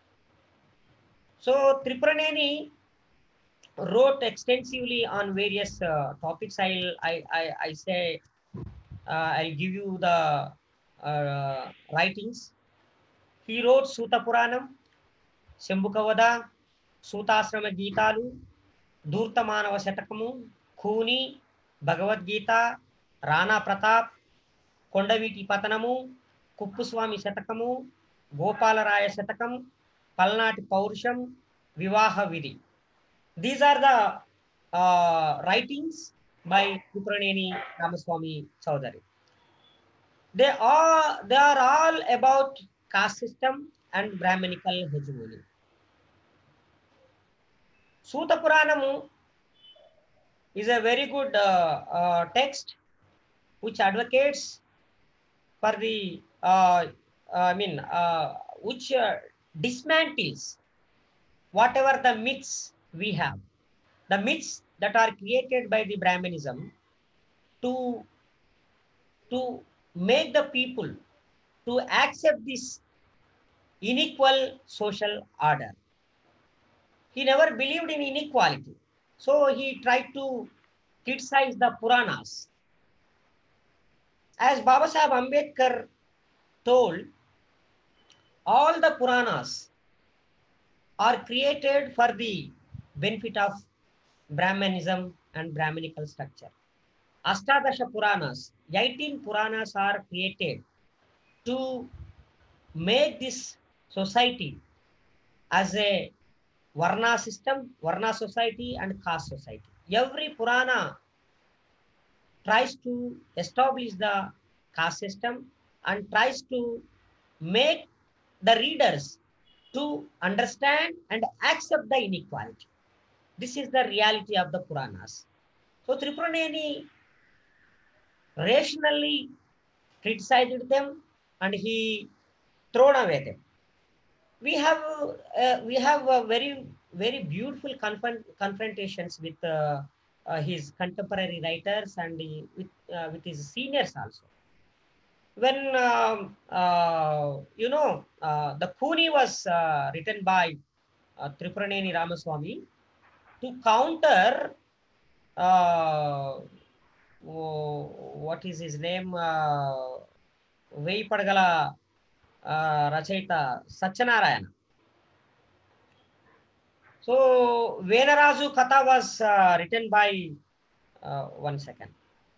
So Tripuraneni wrote extensively on various uh, topics. I'll I, I, I say uh, I'll give you the uh, writings. He wrote Suta Puranam, Shambhukavada, Sutasrama Geetalu, Dhurta Manava Shatakamu, Khuni, Bhagavad Gita, Rana Pratap, Kondaviti Patanamu, Kuppuswami Shatakamu, Gopalaraya Shatakam, Palnati Paurusham, Vivaha Vidi. These are the uh, writings by Tripuraneni Ramaswamy Chaudhary. They are, they are all about caste system and Brahminical hegemony. Suta Puranamu is a very good uh, uh, text which advocates for the, uh, I mean, uh, which uh, dismantles whatever the myths we have, the myths that are created by the Brahmanism to, to make the people to accept this unequal social order. He never believed in inequality. So he tried to criticize the Puranas. As Baba Sahib Ambedkar told, all the Puranas are created for the benefit of Brahmanism and Brahminical structure. Astadasha Puranas, eighteen Puranas are created to make this society as a Varna system, Varna society and caste society. Every Purana tries to establish the caste system and tries to make the readers to understand and accept the inequality. This is the reality of the Puranas. So Tripuraneni rationally criticized them and he thrown away them. We have uh, we have a very very beautiful confront, confrontations with uh, uh, his contemporary writers and he, with uh, with his seniors also. When um, uh, you know uh, the Khuni was uh, written by uh, Tripuraneni Ramaswamy to counter uh, what is his name, uh, Veyi Padgala uh, Rachayita Satyanarayana. So Venarazu Katha was uh, written by uh, one second.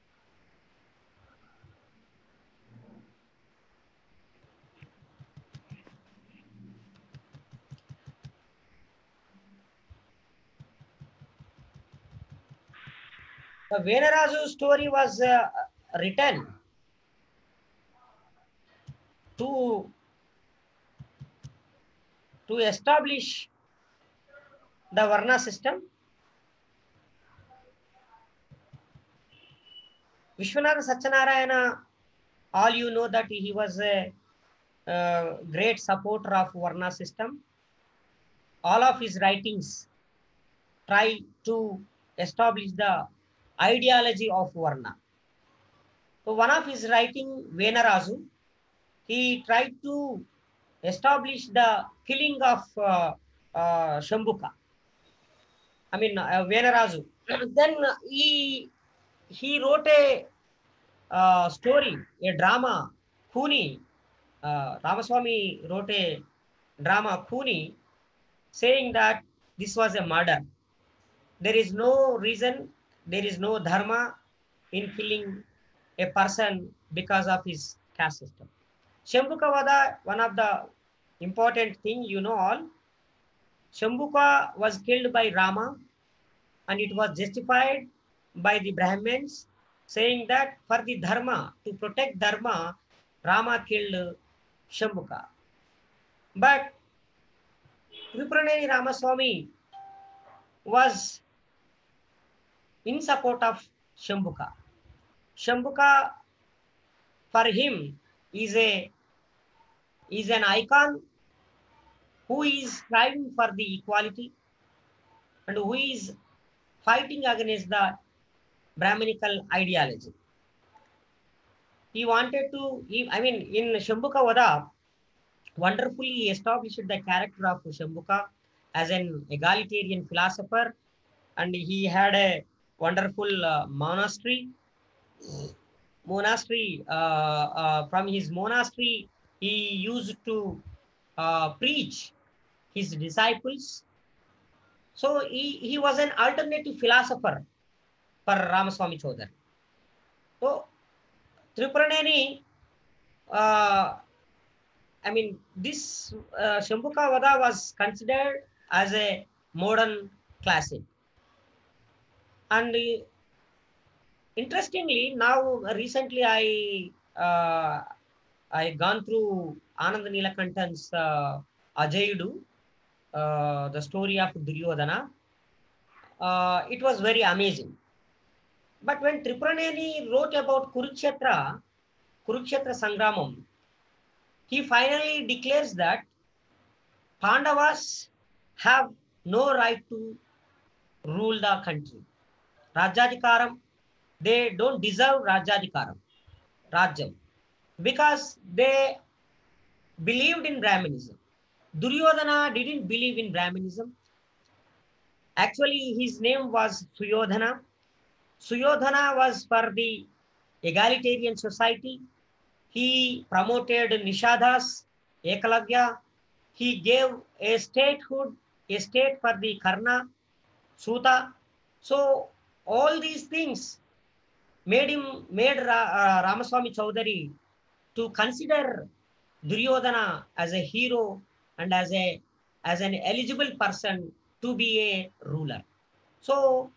The Venarazu story was uh, written to, to establish the Varna system. Vishwanatha Satyanarayana, all you know that he was a, a great supporter of Varna system. All of his writings try to establish the ideology of Varna. So one of his writing, Venarazu, he tried to establish the killing of uh, uh, Shambhuka. I mean, uh, Venarazu. Then he, he wrote a uh, story, a drama, Khuni. Uh, Ramaswamy wrote a drama, Khuni, saying that this was a murder. There is no reason, there is no dharma in killing a person because of his caste system. Shambhuka Vada, one of the important thing, you know all, Shambhuka was killed by Rama, and it was justified by the Brahmins, saying that for the dharma, to protect dharma, Rama killed Shambhuka. But Tripraneni Ramaswamy was in support of Shambhuka. Shambhuka, for him, is a is an icon who is striving for the equality and who is fighting against the Brahminical ideology. He wanted to, he, I mean, in Shambhuka Vada, wonderfully established the character of Shambhuka as an egalitarian philosopher, and he had a wonderful uh, monastery. Monastery, uh, uh, from his monastery, he used to uh, preach his disciples. So he, he was an alternative philosopher for Ramaswamy Chaudhary. So Tripraneni, uh, I mean, this uh, Shambhuka Vada was considered as a modern classic. And uh, interestingly, now recently I uh, I gone through Anand Neelakantan's uh, Ajayudu, uh, the story of Duryodhana. Uh, it was very amazing. But when Tripraneni wrote about Kurukshetra, Kurukshetra Sangramam, he finally declares that Pandavas have no right to rule the country. Rajyadikaram, they don't deserve Rajyadikaram, Rajyam, because they believed in Brahmanism. Duryodhana didn't believe in Brahmanism. Actually, his name was Suyodhana. Suyodhana was for the egalitarian society. He promoted Nishadhas, Ekalavya. He gave a statehood, a state for the Karna, Suta. So all these things made him, made Ra, uh, Ramaswamy Chaudhary to consider Duryodhana as a hero and as a as an eligible person to be a ruler. So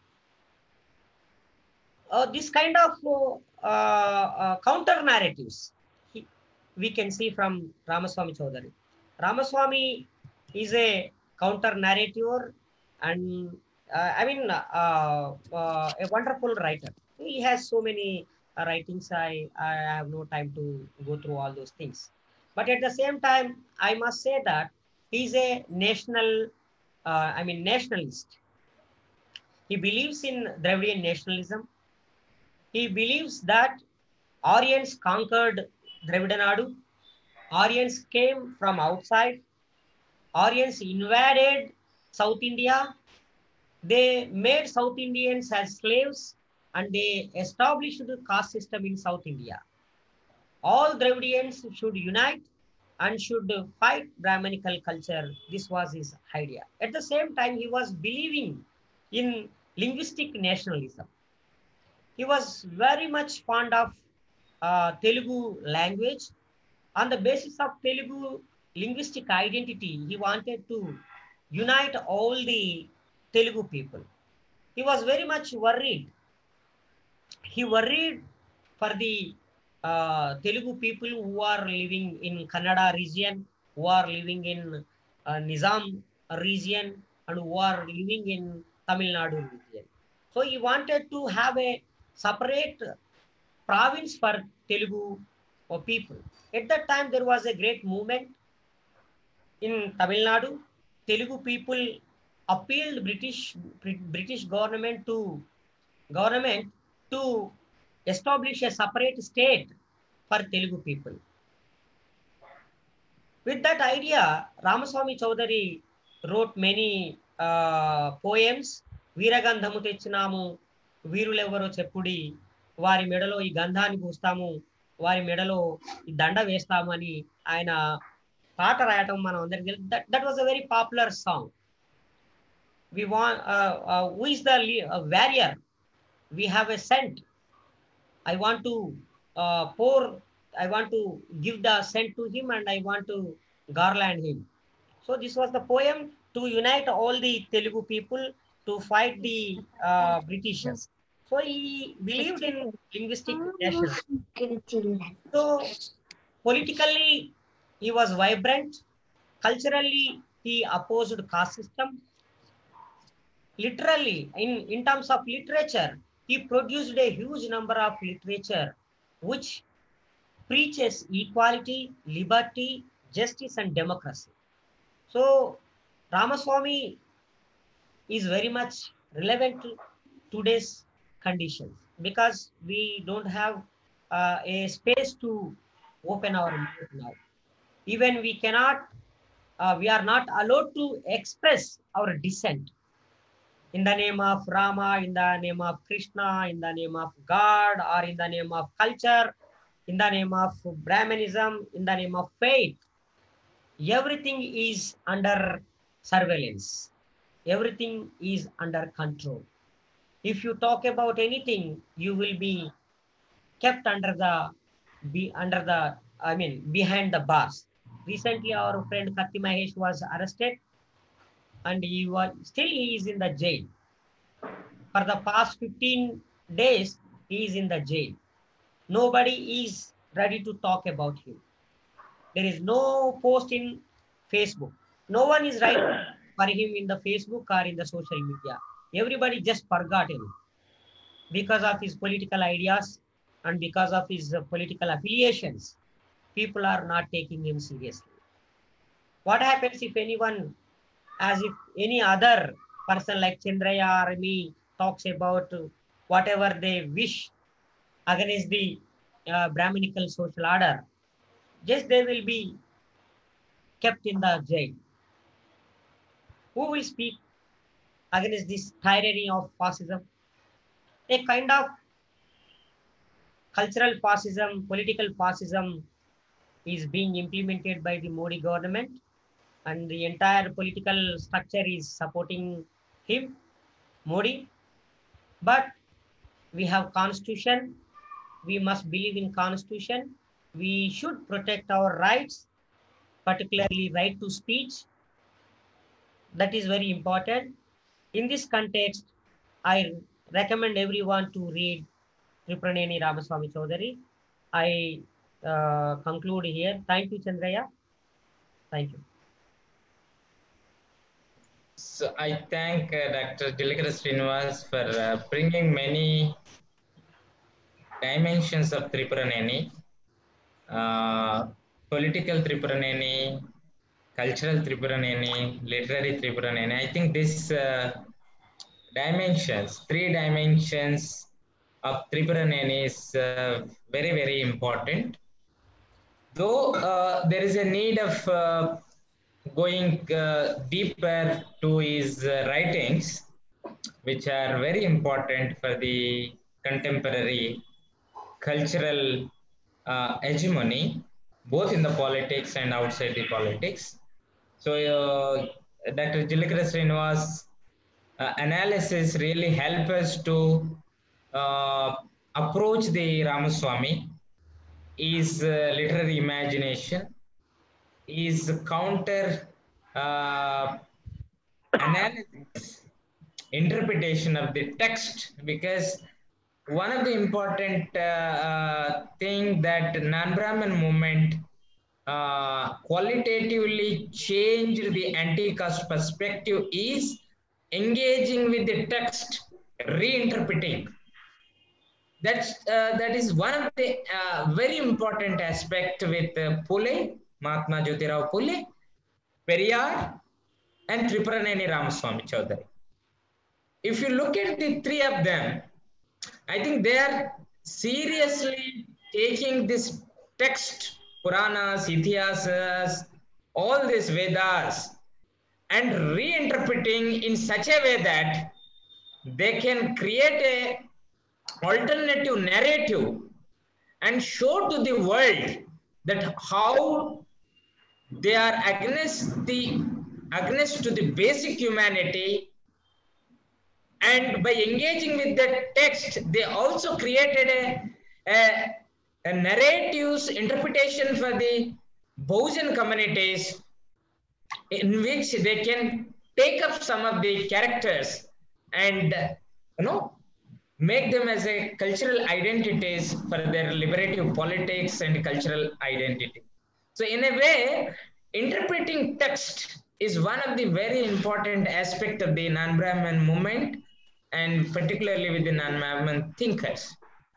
uh, this kind of uh, uh, counter narratives he, we can see from Ramaswamy Chaudhary. Ramaswamy is a counter narrator and uh, I mean uh, uh, a wonderful writer. He has so many uh, writings. I, I have no time to go through all those things. But at the same time, I must say that he's a national, uh, I mean, nationalist. He believes in Dravidian nationalism. He believes that Aryans conquered Dravidanadu. Aryans came from outside. Aryans invaded South India. They made South Indians as slaves and they established the caste system in South India. All Dravidians should unite and should fight Brahmanical culture. This was his idea. At the same time, he was believing in linguistic nationalism. He was very much fond of uh, Telugu language. On the basis of Telugu linguistic identity, he wanted to unite all the Telugu people. He was very much worried. He worried for the uh, Telugu people who are living in Kannada region, who are living in uh, Nizam region, and who are living in Tamil Nadu region. So he wanted to have a separate province for Telugu people. At that time, there was a great movement in Tamil Nadu. Telugu people appealed British British government to government to establish a separate state for Telugu people. With that idea, Ramaswamy Chaudhary wrote many uh, poems. Veeragandhamu techinamu, veerulevaro cheppudi, vari medalo ee gandhani పూస్తాము, వారి మెడలో ఈ దండ వేస్తామని ఆయన పాట రాయటం మనం అందరికి తెలుసు. That that was a very popular song. We want uh, uh, who is the uh, warrior? We have a scent. I want to uh, pour, I want to give the scent to him and I want to garland him. So this was the poem to unite all the Telugu people to fight the uh, Britishers. So he believed in linguistic nationalism. So politically, he was vibrant. Culturally, he opposed caste system. Literally, in, in terms of literature, he produced a huge number of literature which preaches equality, liberty, justice, and democracy. So Ramaswamy is very much relevant to today's conditions because we don't have uh, a space to open our mouth now. Even we cannot, uh, we are not allowed to express our dissent in the name of Rama, in the name of Krishna, in the name of God, or in the name of culture, in the name of Brahmanism, in the name of faith. Everything is under surveillance. Everything is under control. If you talk about anything, you will be kept under the, be under the, I mean, behind the bars. Recently, our friend Katti Mahesh was arrested and he was, still he is in the jail. For the past fifteen days, he is in the jail. Nobody is ready to talk about him. There is no post in Facebook. No one is writing for him in the Facebook or in the social media. Everybody just forgot him because of his political ideas and because of his uh, political affiliations. People are not taking him seriously. What happens if anyone, as if any other person like Chandraya or me talks about whatever they wish against the uh, Brahminical social order, just they will be kept in the jail. Who will speak against this tyranny of fascism? A kind of cultural fascism, political fascism is being implemented by the Modi government, and the entire political structure is supporting him, Modi. But we have constitution. We must believe in constitution. We should protect our rights, particularly right to speech. That is very important. In this context, I recommend everyone to read Tripraneni Ramaswamy Chaudhary. I uh, conclude here. Thank you, Chandraya. Thank you. So I thank uh, Doctor Dilakara Srinivas for uh, bringing many dimensions of Tripuraneni, uh, political Tripuraneni, cultural Tripuraneni, literary Tripuraneni. I think this uh, dimensions, three dimensions of Tripuraneni is uh, very, very important. Though uh, there is a need of uh, going uh, deeper to his uh, writings, which are very important for the contemporary cultural uh, hegemony, both in the politics and outside the politics. So uh, Doctor Dilakara Srinivas' uh, analysis really help us to uh, approach the Ramaswamy, his uh, literary imagination, his counter uh, analysis, interpretation of the text, because one of the important uh, uh, thing that non-Brahmin movement uh, qualitatively changed the anti-caste perspective is engaging with the text, reinterpreting. That's, uh, that is one of the uh, very important aspect with uh, Phule, Mahatma Jyotirao Phule, Periyar, and Tripuraneni Ramaswamy Chaudhary. If you look at the three of them, I think they are seriously taking this text, Puranas, Itihasas, all these Vedas, and reinterpreting in such a way that they can create a alternative narrative and show to the world that how they are against the against to the basic humanity, and by engaging with that text they also created a, a a narratives interpretation for the Bahujan communities in which they can take up some of the characters and you know make them as a cultural identities for their liberative politics and cultural identity. So in a way, interpreting text is one of the very important aspect of the non-Brahman movement, and particularly with the non-Brahman thinkers.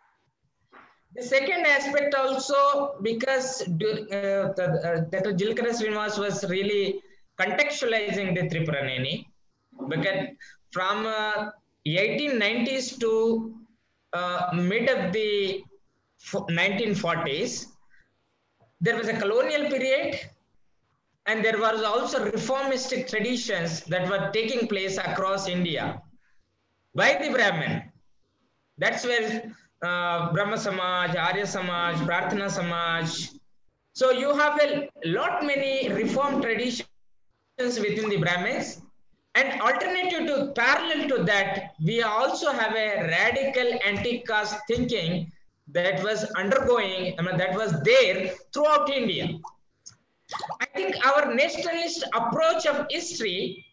The second aspect also, because uh, Doctor Jilakara Srinivas was really contextualizing the Tripuraneni, because from uh, eighteen nineties to uh, mid of the nineteen forties, there was a colonial period, and there was also reformistic traditions that were taking place across India by the Brahmin. That's where uh, Brahma Samaj, Arya Samaj, Prarthana Samaj. So you have a lot many reform traditions within the Brahmins. And alternative to, parallel to that, we also have a radical anti-caste thinking that was undergoing, I mean, that was there throughout India. I think our nationalist approach of history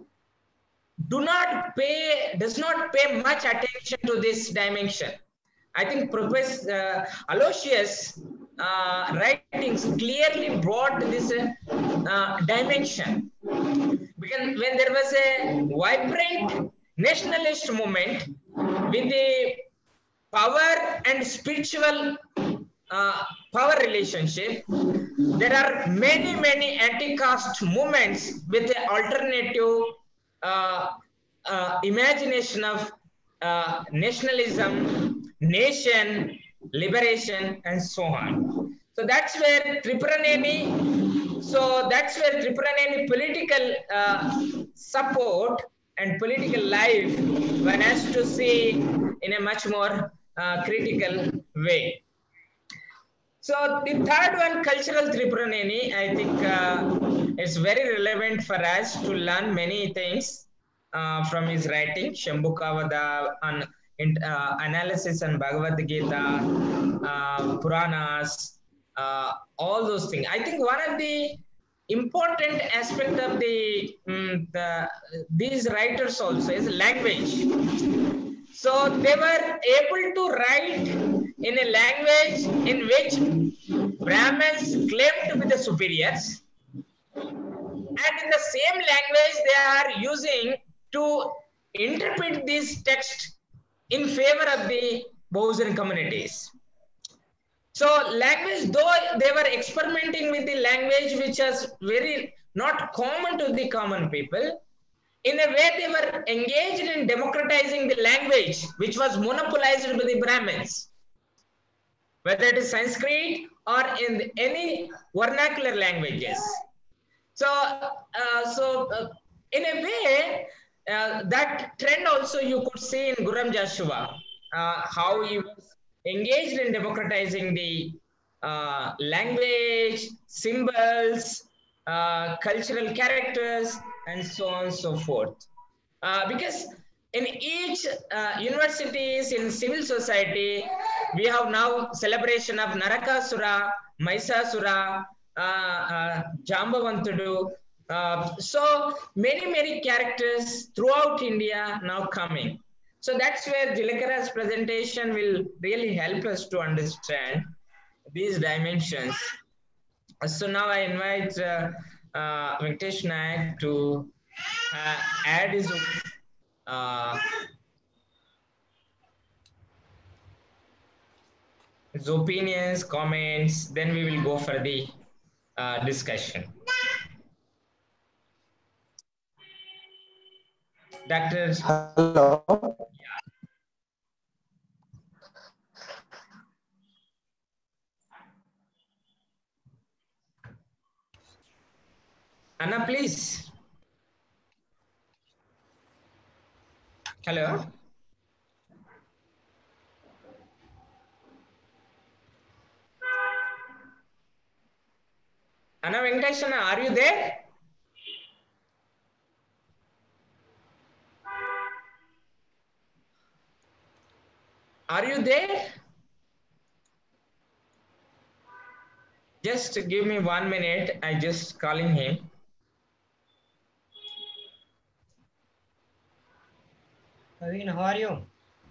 do not pay, does not pay much attention to this dimension. I think Professor uh, Aloysius' uh, writings clearly brought this uh, dimension. Because when there was a vibrant nationalist movement with the power and spiritual uh, power relationship, there are many, many anti-caste movements with the alternative uh, uh, imagination of uh, nationalism, nation, liberation, and so on. So that's where Tripuraneni, so that's where Tripuraneni political uh, support and political life one has to see in a much more uh, critical way. So the third one, cultural Tripuraneni, I think uh, it's very relevant for us to learn many things uh, from his writing, Shambhukavada, on uh, analysis on Bhagavad Gita, uh, Puranas, uh, all those things. I think one of the important aspect of the, um, the these writers also is language. So they were able to write in a language in which Brahmins claim to be the superiors, and in the same language they are using to interpret this text in favor of the Bahujan communities. So language, though they were experimenting with the language which was very not common to the common people, in a way they were engaged in democratizing the language which was monopolized by the Brahmins, whether it is Sanskrit or in any vernacular languages. So, uh, so uh, in a way, uh, that trend also you could see in Gurram Joshua, uh, how he was engaged in democratizing the uh, language, symbols, uh, cultural characters, and so on and so forth. Uh, because in each uh, universities, in civil society, we have now celebration of Narakasura, Mahisasura, uh, uh, Jambavantudu. Uh, so many, many characters throughout India now coming. So that's where Jilakara's presentation will really help us to understand these dimensions. So now I invite uh, uh, Venkatesh Nayak to uh, add his uh, his opinions, comments, then we will go for the uh, discussion. Doctor Hello. Anna, please. Hello. Anna Venkatesh, Anna, are you there? Are you there? Just give me one minute. I just calling him. Kavin, how are you?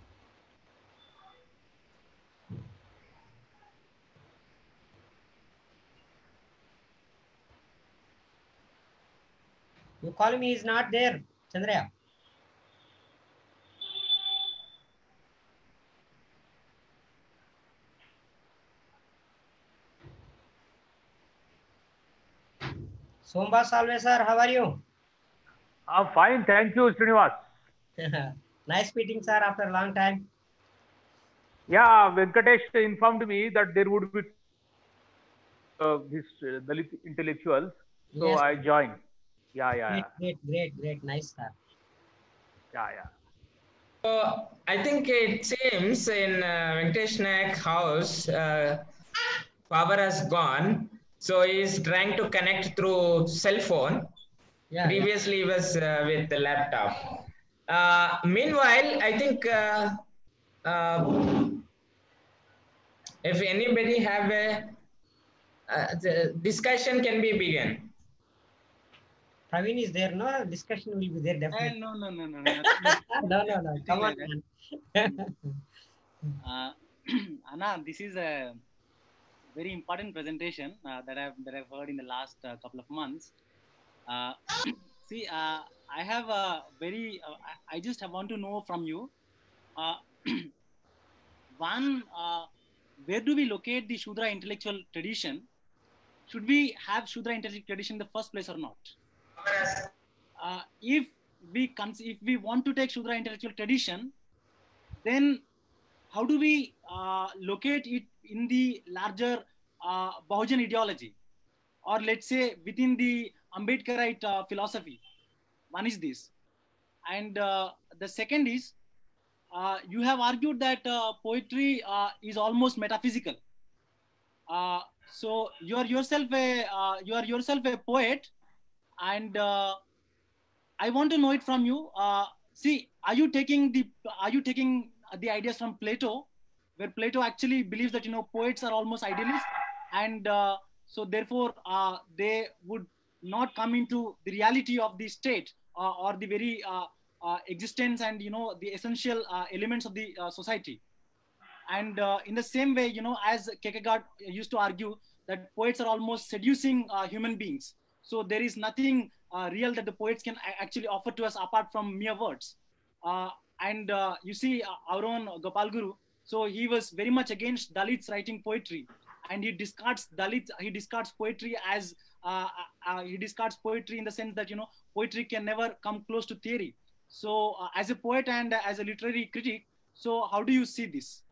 You call me, he's not there, Chandra. Somba Salve, sir, how are you? I'm fine, thank you, Srinivas. Nice meeting, sir, after a long time. Yeah, Venkatesh informed me that there would be uh, this uh, Dalit intellectuals, so Yes. I joined. Yeah, yeah, Great, yeah, great, great, great. Nice, sir. yeah, yeah. So I think it seems in uh, Venkatesh Naik house, uh, power has gone. So he's trying to connect through cell phone. Yeah, Previously he was uh, with the laptop. Uh, meanwhile, I think uh, uh, if anybody have a uh, the discussion can be begun. Praveen is there, no? Discussion will be there Eh, definitely. no, no, no, no, no. no, no, no. Come on, Nothing man. Uh, Anna, this is a very important presentation uh, that I've that I've heard in the last uh, couple of months. Uh, see, uh, I have a very. Uh, I I just want to know from you. Uh, one, uh, where do we locate the Shudra intellectual tradition? Should we have Shudra intellectual tradition in the first place or not? Uh, if we cons- if we want to take Shudra intellectual tradition, then how do we uh, locate it in the larger uh, Bahujan ideology, or let's say within the Ambedkarite uh, philosophy? One is this, and uh, the second is uh, you have argued that uh, poetry uh, is almost metaphysical. Uh, so you are yourself a uh, you are yourself a poet, and uh, I want to know it from you. Uh, see, are you taking the are you taking the ideas from Plato, where Plato actually believes that you know poets are almost idealists, and uh, so therefore uh, they would not come into the reality of the state uh, or the very uh, uh, existence and you know the essential uh, elements of the uh, society. And uh, in the same way, you know, as Kierkegaard used to argue that poets are almost seducing uh, human beings. So there is nothing uh, real that the poets can actually offer to us apart from mere words. Uh, and uh, you see, uh, our own Gopal Guru, so he was very much against Dalits writing poetry, and he discards Dalits. He discards poetry as uh, uh, he discards poetry in the sense that you know poetry can never come close to theory. So, uh, as a poet and uh, as a literary critic, so how do you see this?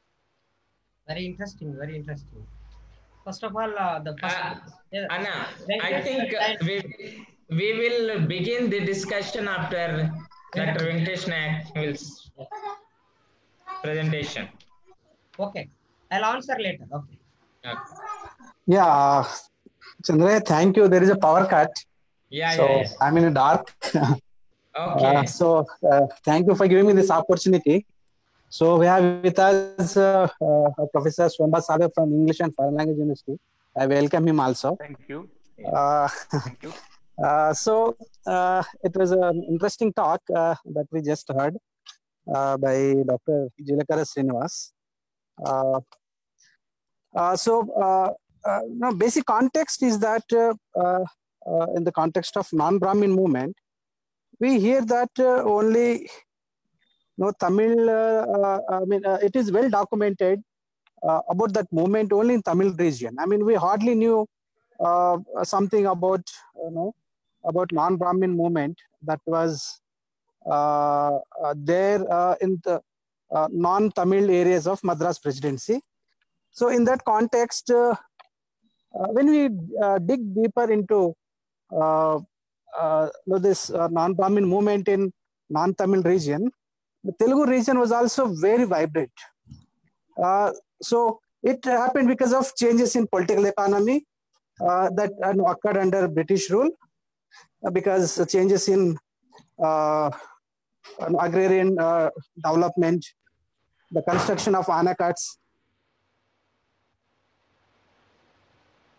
Very interesting, very interesting. First of all, uh, the first. Uh, yeah, Anna, Venkatesh I think uh, and- we, we will begin the discussion after Doctor Venkatesh Naik will s- presentation. Okay, I'll answer later. Okay. Okay. Yeah, uh, Chandra, thank you. There is a power cut. Yeah, so yeah, yeah. I'm in the dark. Okay. Uh, so uh, thank you for giving me this opportunity. So we have with us uh, uh, Professor Somba Salve from English and Foreign Language University. I welcome him also. Thank you. Uh, Thank you. uh, so uh, it was an interesting talk uh, that we just heard uh, by Doctor Jilakara Srinivas. Uh, uh, so uh, uh, no, basic context is that uh, uh, uh, in the context of non-Brahmin movement, we hear that uh, only no Tamil. Uh, uh, I mean, uh, it is well documented uh, about that movement only in Tamil region. I mean, we hardly knew uh, something about you know about non-Brahmin movement that was uh, uh, there uh, in the uh, non-Tamil areas of Madras Presidency. So, in that context, uh, uh, when we uh, dig deeper into uh, uh, this uh, non-Brahmin movement in non-Tamil region, the Telugu region was also very vibrant. Uh, so it happened because of changes in political economy uh, that uh, occurred under British rule, uh, because changes in uh, agrarian uh, development, the construction of anacuts,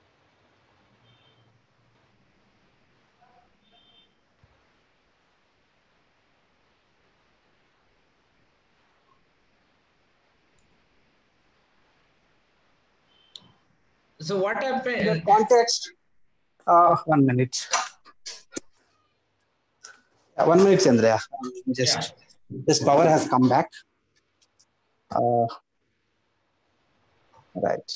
So what happened? The context. Uh, one minute. Yeah, one minute, Chandra. Just, yeah. this power has come back. Uh, right.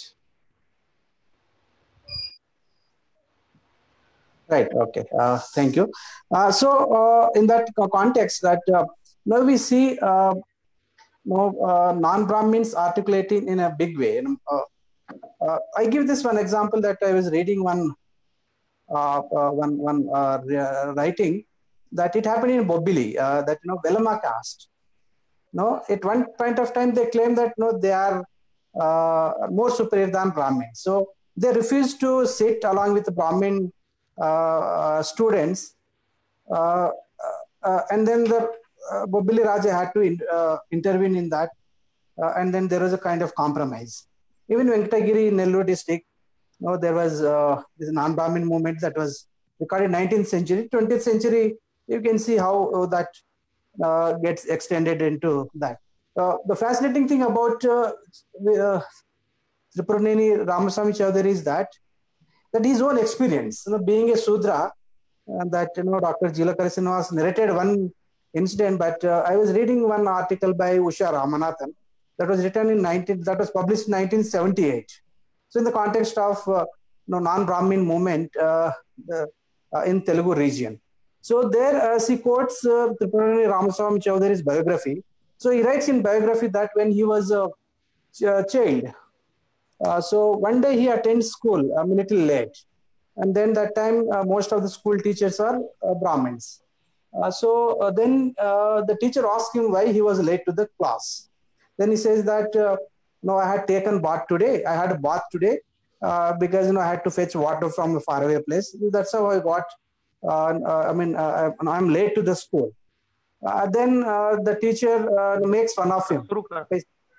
Right. Okay. Uh, thank you. Uh, so, uh, in that context, that uh, now we see uh, no uh, non-Brahmins articulating in a big way. Uh, uh, I give this one example that I was reading one uh, uh, one one uh, writing that it happened in Bobili, uh, that you know Velama caste. No, at one point of time they claim that no they are uh, more superior than Brahmin. So they refused to sit along with the Brahmin uh, uh, students, uh, uh, and then the uh, Bobili Raja had to in, uh, intervene in that, uh, and then there was a kind of compromise. Even Venkatagiri in Nellore district, no, there was uh, this non-Brahmin movement that was recorded in nineteenth century. twentieth century, you can see how uh, that uh, gets extended into that. Uh, the fascinating thing about uh, uh, Tripuruneni Ramaswamy Chowdhury is that that his own experience, you know, being a Sudra, uh, that you know Doctor Jilakara Srinivas narrated one incident. But uh, I was reading one article by Usha Ramanathan that was written in nineteen that was published in nineteen seventy-eight. So in the context of uh, you know, non-Brahmin movement uh, the, uh, in Telugu region. So there uh, she quotes uh, Tripuruneni Ramaswamy Chowdhury's biography. So he writes in biography that when he was a ch- child, uh, so one day he attends school a little late. And then that time uh, most of the school teachers are uh, Brahmins. Uh, so uh, then uh, the teacher asked him why he was late to the class. Then he says that, uh, no, I had taken bath today. I had a bath today uh, because, you know, I had to fetch water from a faraway place. That's how I got, uh, uh, I mean, uh, I'm late to the school. Uh, then uh, the teacher uh, makes fun of him by,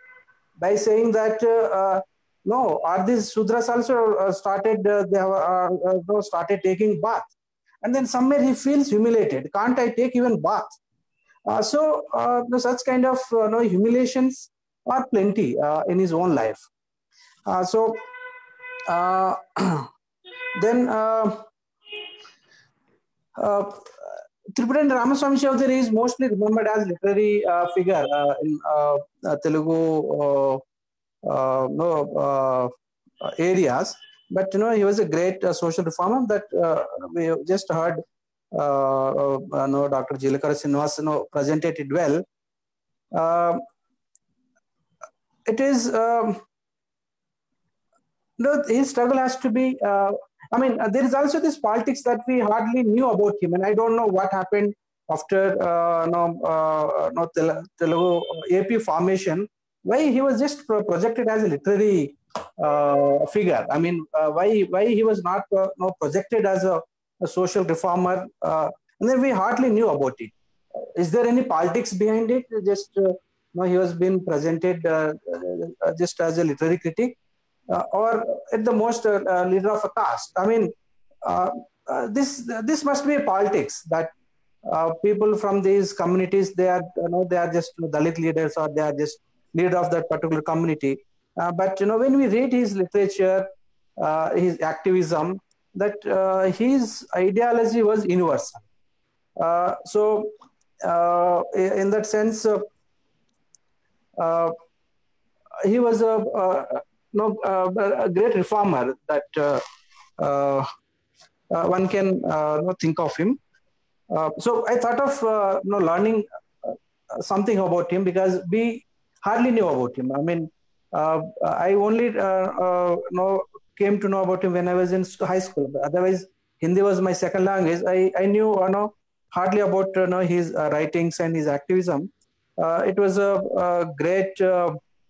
by saying that, uh, uh, no, are these Sudras also uh, started, uh, they have uh, uh, started taking bath? And then somewhere he feels humiliated. Can't I take even bath? Uh, so uh, such kind of uh, no, humiliations are plenty uh, in his own life. Uh, so uh, then uh, uh, Tripuruneni Ramaswamy Chowdhury is mostly remembered as literary uh, figure uh, in uh, uh, Telugu uh, uh, no, uh, areas. But you know he was a great uh, social reformer that uh, we just heard. Uh, uh, no, Doctor Jilakara Srinivas you know, presented it well. Uh, it is, um, no, his struggle has to be, uh, I mean, uh, there is also this politics that we hardly knew about him. And I don't know what happened after uh, no, uh, no, Telugu A P formation, why he was just projected as a literary uh, figure. I mean, uh, why, why he was not uh, no, projected as a a social reformer, uh, and then we hardly knew about it. Is there any politics behind it? Just uh, no, he was being presented uh, uh, just as a literary critic, uh, or at the most uh, uh, leader of a caste. I mean, uh, uh, this this must be a politics that uh, people from these communities, they are you know they are just Dalit leaders or they are just leader of that particular community. Uh, but you know when we read his literature, uh, his activism, that uh, his ideology was universal. Uh, so, uh, in that sense, uh, uh, he was a, uh, no, uh, a great reformer that uh, uh, uh, one can uh, think of him. Uh, so, I thought of uh, you know, learning something about him because we hardly knew about him. I mean, uh, I only uh, uh, know. came to know about him when I was in high school. But otherwise, Hindi was my second language. I, I knew you know, hardly about you know, his uh, writings and his activism. Uh, it was a, a great uh,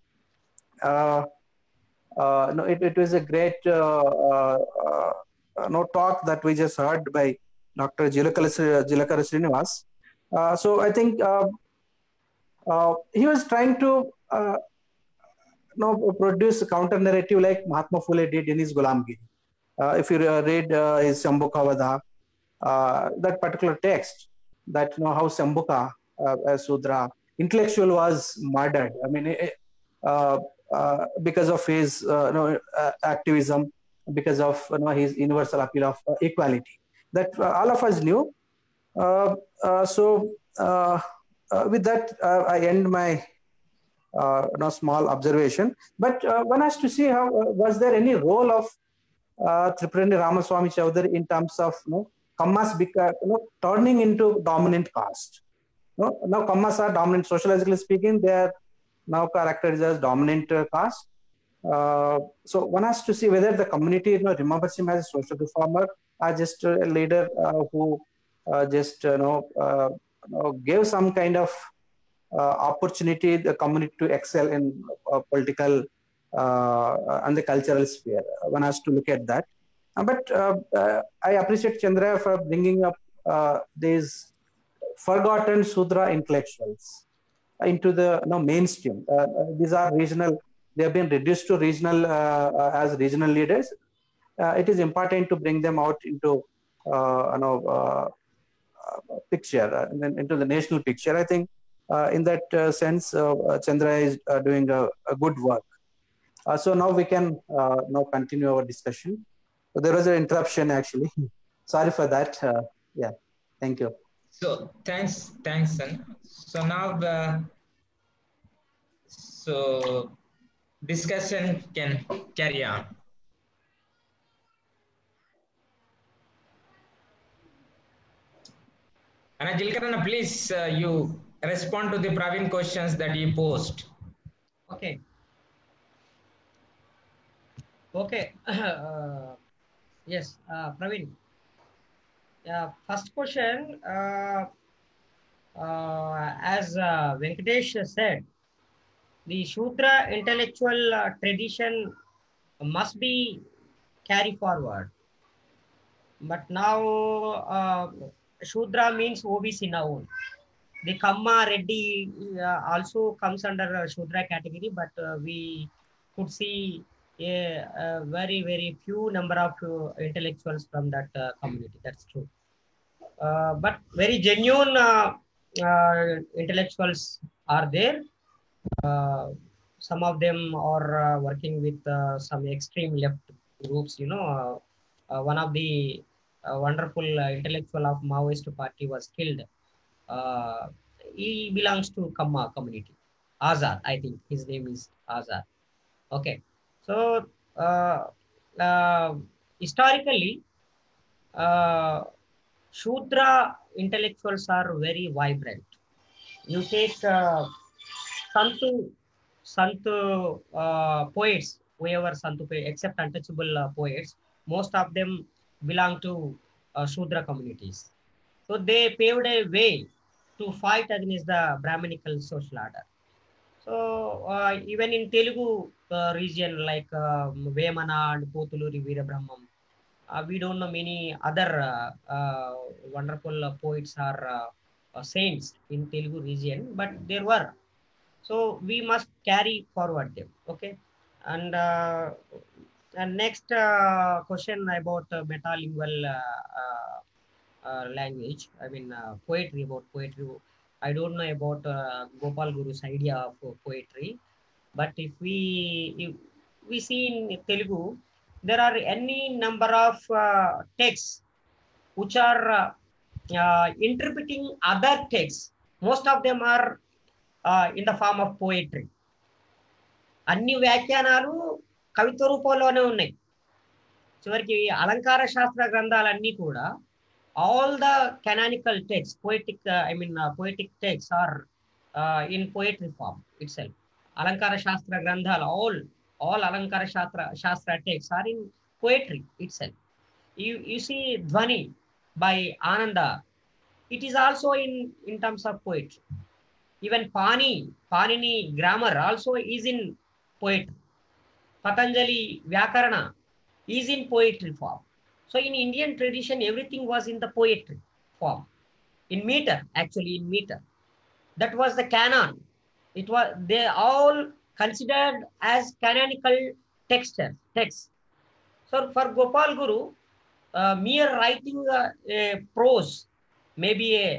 uh, uh, no, it, it was a great uh, uh, uh, no talk that we just heard by Doctor Jilakara Srinivas. Uh, so I think uh, uh, he was trying to uh, no, produce a counter narrative like Mahatma Phule did in his Gulamgiri. Uh, if you uh, read uh, his Shambhuka Vadha, uh, that particular text, that you know how Shambhuka, uh, as Sudra, intellectual was murdered. I mean, uh, uh, because of his uh, you know, uh, activism, because of you know, his universal appeal of uh, equality that uh, all of us knew. Uh, uh, so uh, uh, with that, uh, I end my uh, you know, small observation. But uh, one has to see how uh, was there any role of uh, Tripuraneni Ramaswamy Chowdhury in terms of you know, Kammas beca- you know, turning into dominant caste. You know, now Kammas are dominant, sociologically speaking, they are now characterized as dominant uh, caste. Uh, so one has to see whether the community you know, remembers him as a social reformer or just a leader uh, who uh, just you know, uh, you know, gave some kind of uh, opportunity the community to excel in uh, political uh, and the cultural sphere. One has to look at that. Uh, but uh, uh, I appreciate Chandra for bringing up uh, these forgotten Sudra intellectuals into the you know, mainstream. Uh, these are regional, they have been reduced to regional uh, uh, as regional leaders. Uh, it is important to bring them out into uh, you know, uh, uh, picture, uh, and then into the national picture. I think uh, in that uh, sense, uh, Chandra is uh, doing a, a good work. Uh, so now we can uh, now continue our discussion. So there was an interruption actually. Sorry for that. Uh, yeah, thank you. So thanks, thanks, son. So now, uh, so discussion can carry on. Anna Jilkarana, please, uh, you respond to the Praveen questions that he posed. Okay. Okay. Uh, yes, uh, Praveen. Yeah, first question. Uh, uh, as uh, Venkatesh said, the Shudra intellectual uh, tradition must be carried forward. But now uh, Shudra means O B C now. The Kamma Reddy uh, also comes under uh, Shudra category, but uh, we could see a, a very, very few number of uh, intellectuals from that uh, community. That's true. Uh, but very genuine uh, uh, intellectuals are there. Uh, some of them are uh, working with uh, some extreme left groups. You know, uh, uh, one of the uh, wonderful uh, intellectual of Maoist party was killed. Uh, he belongs to Kamma community. Azad, I think his name is Azad. Okay, so uh, uh, historically, uh, Shudra intellectuals are very vibrant. You take uh, Santu, Santu uh, poets, whoever Santu poets, except untouchable uh, poets, most of them belong to uh, Shudra communities. So they paved a way to fight against the Brahminical social order. So uh, even in Telugu uh, region like uh, Vemana and Potuluri Veerabrahmam, uh, we don't know many other uh, uh, wonderful uh, poets or uh, uh, saints in Telugu region, but there were. So we must carry forward them. Okay, and uh, and next uh, question about uh, metalingual uh, uh, uh, language. I mean uh, poetry, about poetry. I don't know about uh, Gopal Guru's idea of uh, poetry, but if we if we see in Telugu, there are any number of uh, texts which are uh, uh, interpreting other texts. Most of them are uh, in the form of poetry. అన్ని వ్యాఖ్యానాలు కవిత్వ రూపంలోనే ఉన్నాయి. చివరికి అలంకార శాస్త్ర గ్రంథాలన్నీ కూడా all the canonical texts, poetic, uh, I mean uh, poetic texts are uh, in poetry form itself. Alankara Shastra Grandhala, all all Alankara Shastra Shastra texts are in poetry itself. You you see Dhvani by Ananda, it is also in in terms of poetry. Even Pani Panini grammar also is in poetry. Patanjali Vyakarana is in poetry form. So in Indian tradition, everything was in the poetry form, in meter, actually in meter. That was the canon. It was, they all considered as canonical texts. Texts. So for Gopal Guru, uh, mere writing uh, a prose may be a,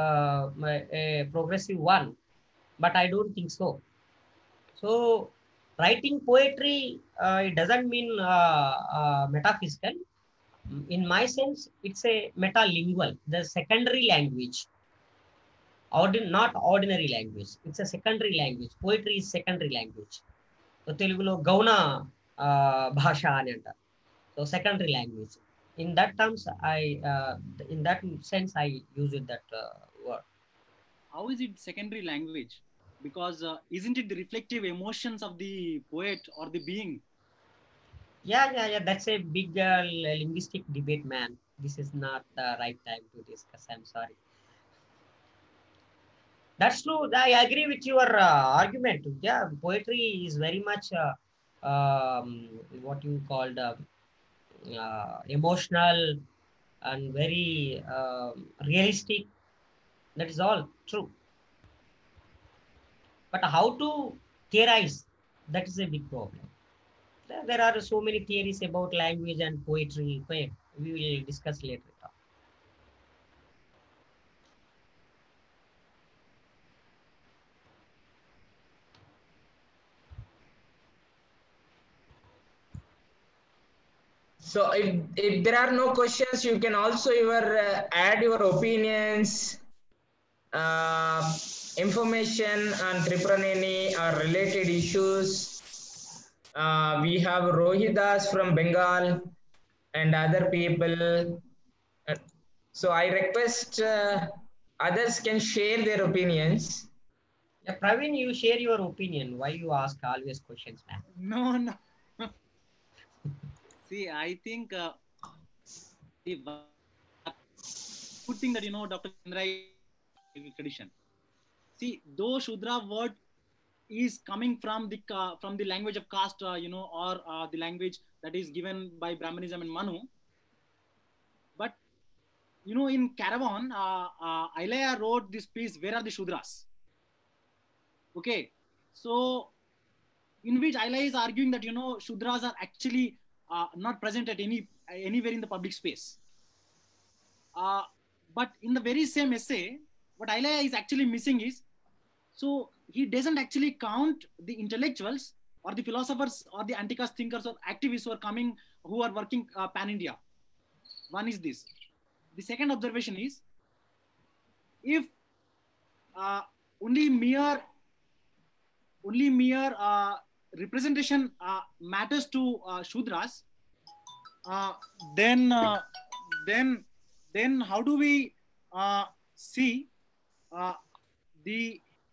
uh, a progressive one, but I don't think so. So writing poetry, uh, it doesn't mean uh, uh, metaphysical. In my sense, it's a metalingual, the secondary language. Ordin not ordinary language. It's a secondary language. Poetry is secondary language. So Telugulo gauna bhasha ani antaru. So secondary language. In that terms, I uh, in that sense I use it that uh, word. How is it secondary language? Because uh, isn't it the reflective emotions of the poet or the being? Yeah, yeah, yeah. That's a big uh, linguistic debate, man. This is not the right time to discuss. I'm sorry. That's true. I agree with your uh, argument. Yeah, poetry is very much uh, um, what you called uh, uh, emotional and very uh, realistic. That is all true. But how to theorize, that is a big problem. There are so many theories about language and poetry. We will discuss later. So if, if there are no questions, you can also your uh, add your opinions, uh, information on Tripraneni or related issues. Uh, we have Rohidas from Bengal and other people. Uh, so I request uh, others can share their opinions. Yeah, Praveen, you share your opinion. Why you ask always questions, man? No, no. See, I think uh, the good thing that you know, Doctor Chandra tradition. See, though Shudra word is coming from the uh, from the language of caste, uh, you know, or uh, the language that is given by Brahmanism and Manu. But you know, in Caravan, uh, uh, Ilaya wrote this piece, "Where are the Shudras?" Okay, so in which Ilaya is arguing that you know Shudras are actually uh, not present at any anywhere in the public space. Uh, but in the very same essay, what Ilaya is actually missing is, so he doesn't actually count the intellectuals or the philosophers or the anti-caste thinkers or activists who are coming, who are working uh, pan-India. One is this. The second observation is, if uh, only mere only mere uh, representation uh, matters to uh, Shudras, uh, then uh, then then how do we uh, see uh, the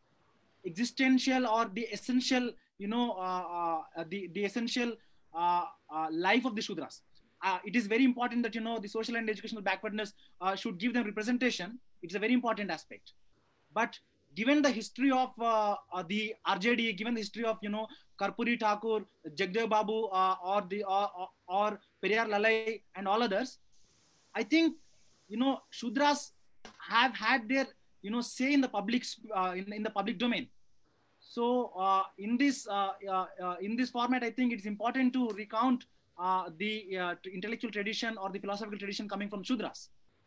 existential or the essential, you know, uh, uh, the the essential uh, uh, life of the Shudras? Uh, it is very important that you know the social and educational backwardness uh, should give them representation. It's a very important aspect. But given the history of uh, uh, the R J D, given the history of you know Karpuri Thakur, Jagdev Babu, uh, or the uh, or Periyar Lalai and all others, I think you know Shudras have had their you know say in the public uh, in, in the public domain. So uh, in this uh, uh, uh, in this format, I think it's important to recount uh, the uh, intellectual tradition or the philosophical tradition coming from Shudras.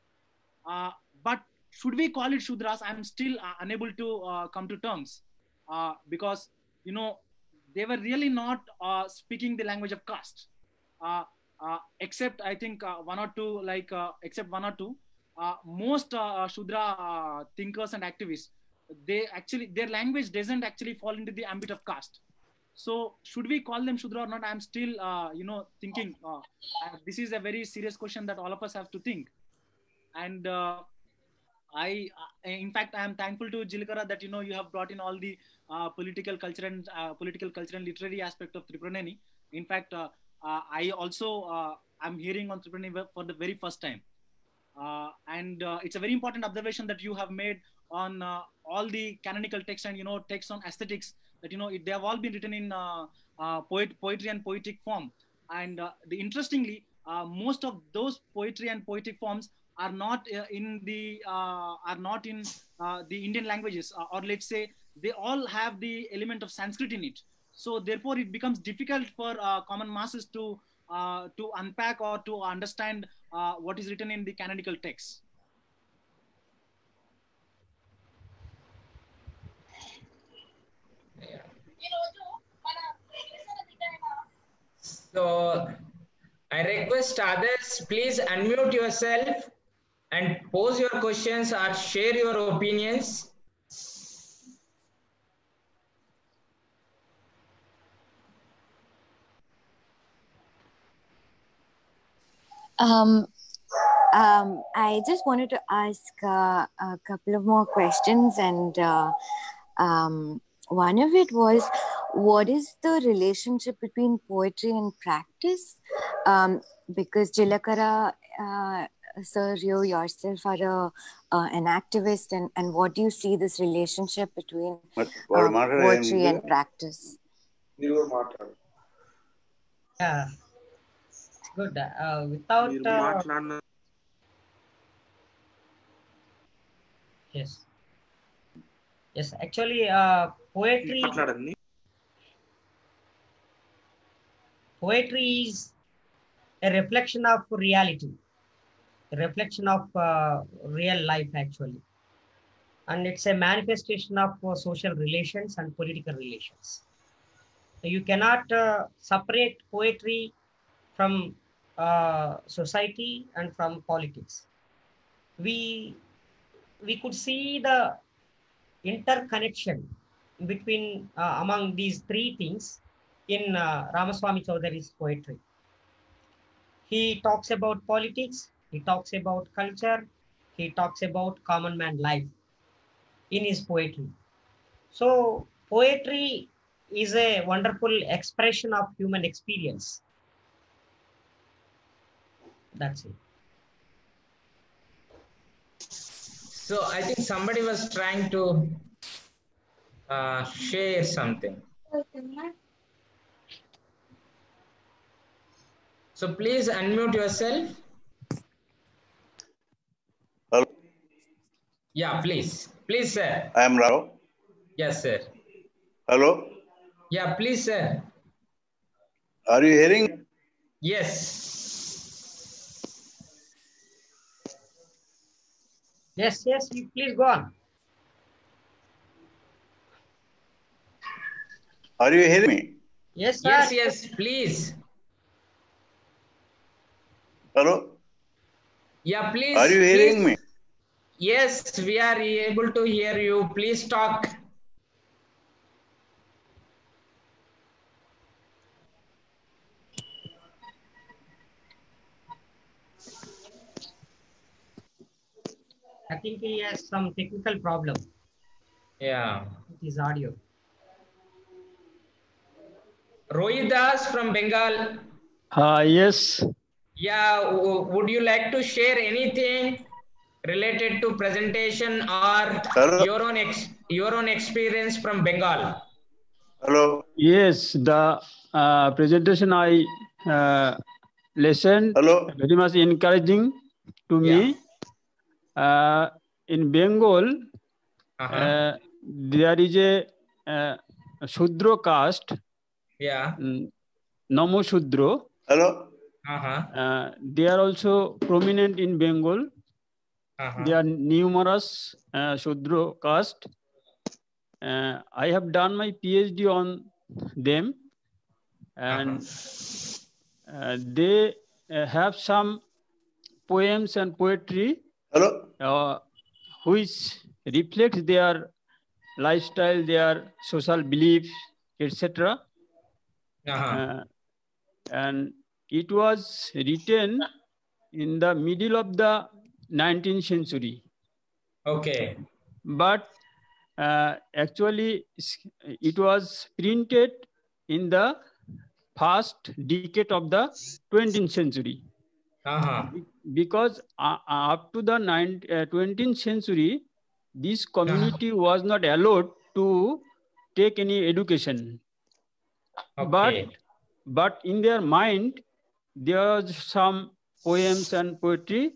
Uh, but should we call it Shudras? I'm still uh, unable to uh, come to terms uh, because you know they were really not uh, speaking the language of caste, uh, uh, except I think uh, one or two, like uh, except one or two. Uh, most uh, Shudra uh, thinkers and activists, they actually their language doesn't actually fall into the ambit of caste. So should we call them Shudra or not? I'm still uh, you know thinking. Uh, this is a very serious question that all of us have to think. And uh, I, uh, in fact, I am thankful to Jilakara that you know you have brought in all the uh, political culture and uh, political culture and literary aspect of Tripraneni. In fact, uh, uh, I also uh, am hearing on Tripraneni for the very first time, uh, and uh, it's a very important observation that you have made on uh, all the canonical texts and you know texts on aesthetics. That you know it, they have all been written in uh, uh, poet, poetry and poetic form. And uh, the interestingly, uh, most of those poetry and poetic forms are not uh, in the uh, are not in uh, the Indian languages, uh, or let's say they all have the element of Sanskrit in it. So therefore, it becomes difficult for uh, common masses to uh, to unpack or to understand uh, what is written in the canonical texts. So I request others, please unmute yourself and pose your questions or share your opinions. Um, um, I just wanted to ask uh, a couple of more questions, and uh, um, one of it was, what is the relationship between poetry and practice? Um, because Jilakara, uh, sir, you yourself are a, uh, an activist, and, and what do you see this relationship between uh, poetry and practice? Yeah, good. Uh, without uh, yes, yes. Actually, uh, poetry. Poetry is a reflection of reality, a reflection of uh, real life, actually, and it's a manifestation of uh, social relations and political relations. You cannot uh, separate poetry from uh, society and from politics. We we could see the interconnection between uh, among these three things in uh, Ramaswamy Chaudhary's poetry. He talks about politics, he talks about culture, he talks about common man life in his poetry. So poetry is a wonderful expression of human experience. That's it. So I think somebody was trying to uh, share something. So please unmute yourself. Hello. Yeah, please. Please, sir. I am Rao. Yes, sir. Hello. Yeah, please, sir. Are you hearing? Yes. Yes, yes, you please go on. Are you hearing me? Yes, sir. Yes, yes, please. Hello. Yeah, please. Are you hearing please. me? Yes, we are able to hear you. Please talk. I think he has some technical problem. Yeah. With his audio. Rohidas from Bengal. Uh, yes. Yeah, would you like to share anything related to presentation or Hello? your own ex your own experience from Bengal? Hello. Yes, the uh, presentation I uh, listened. Hello. Very much encouraging to Yeah. me. Uh, in Bengal, uh-huh. uh, there is a, uh, a Shudro caste. Yeah. Um, Namo Shudro. Hello. Uh-huh. Uh, they are also prominent in Bengal. Uh-huh. There are numerous uh, Shudro caste. Uh, I have done my PhD on them, and uh-huh. uh, they uh, have some poems and poetry. Hello. Uh, which reflects their lifestyle, their social beliefs, et cetera. Uh-huh. Uh, and it was written in the middle of the nineteenth century. Okay. But uh, actually, it was printed in the first decade of the twentieth century. Uh-huh. Because uh, up to the twentieth century, this community uh-huh. was not allowed to take any education. Okay. But, but in their mind, there was some poems and poetry.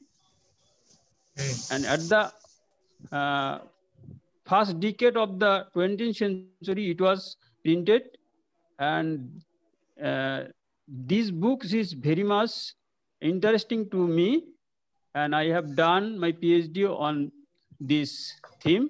Mm. And at the uh, first decade of the twentieth century, it was printed. And uh, these books is very much interesting to me, and I have done my PhD on this theme.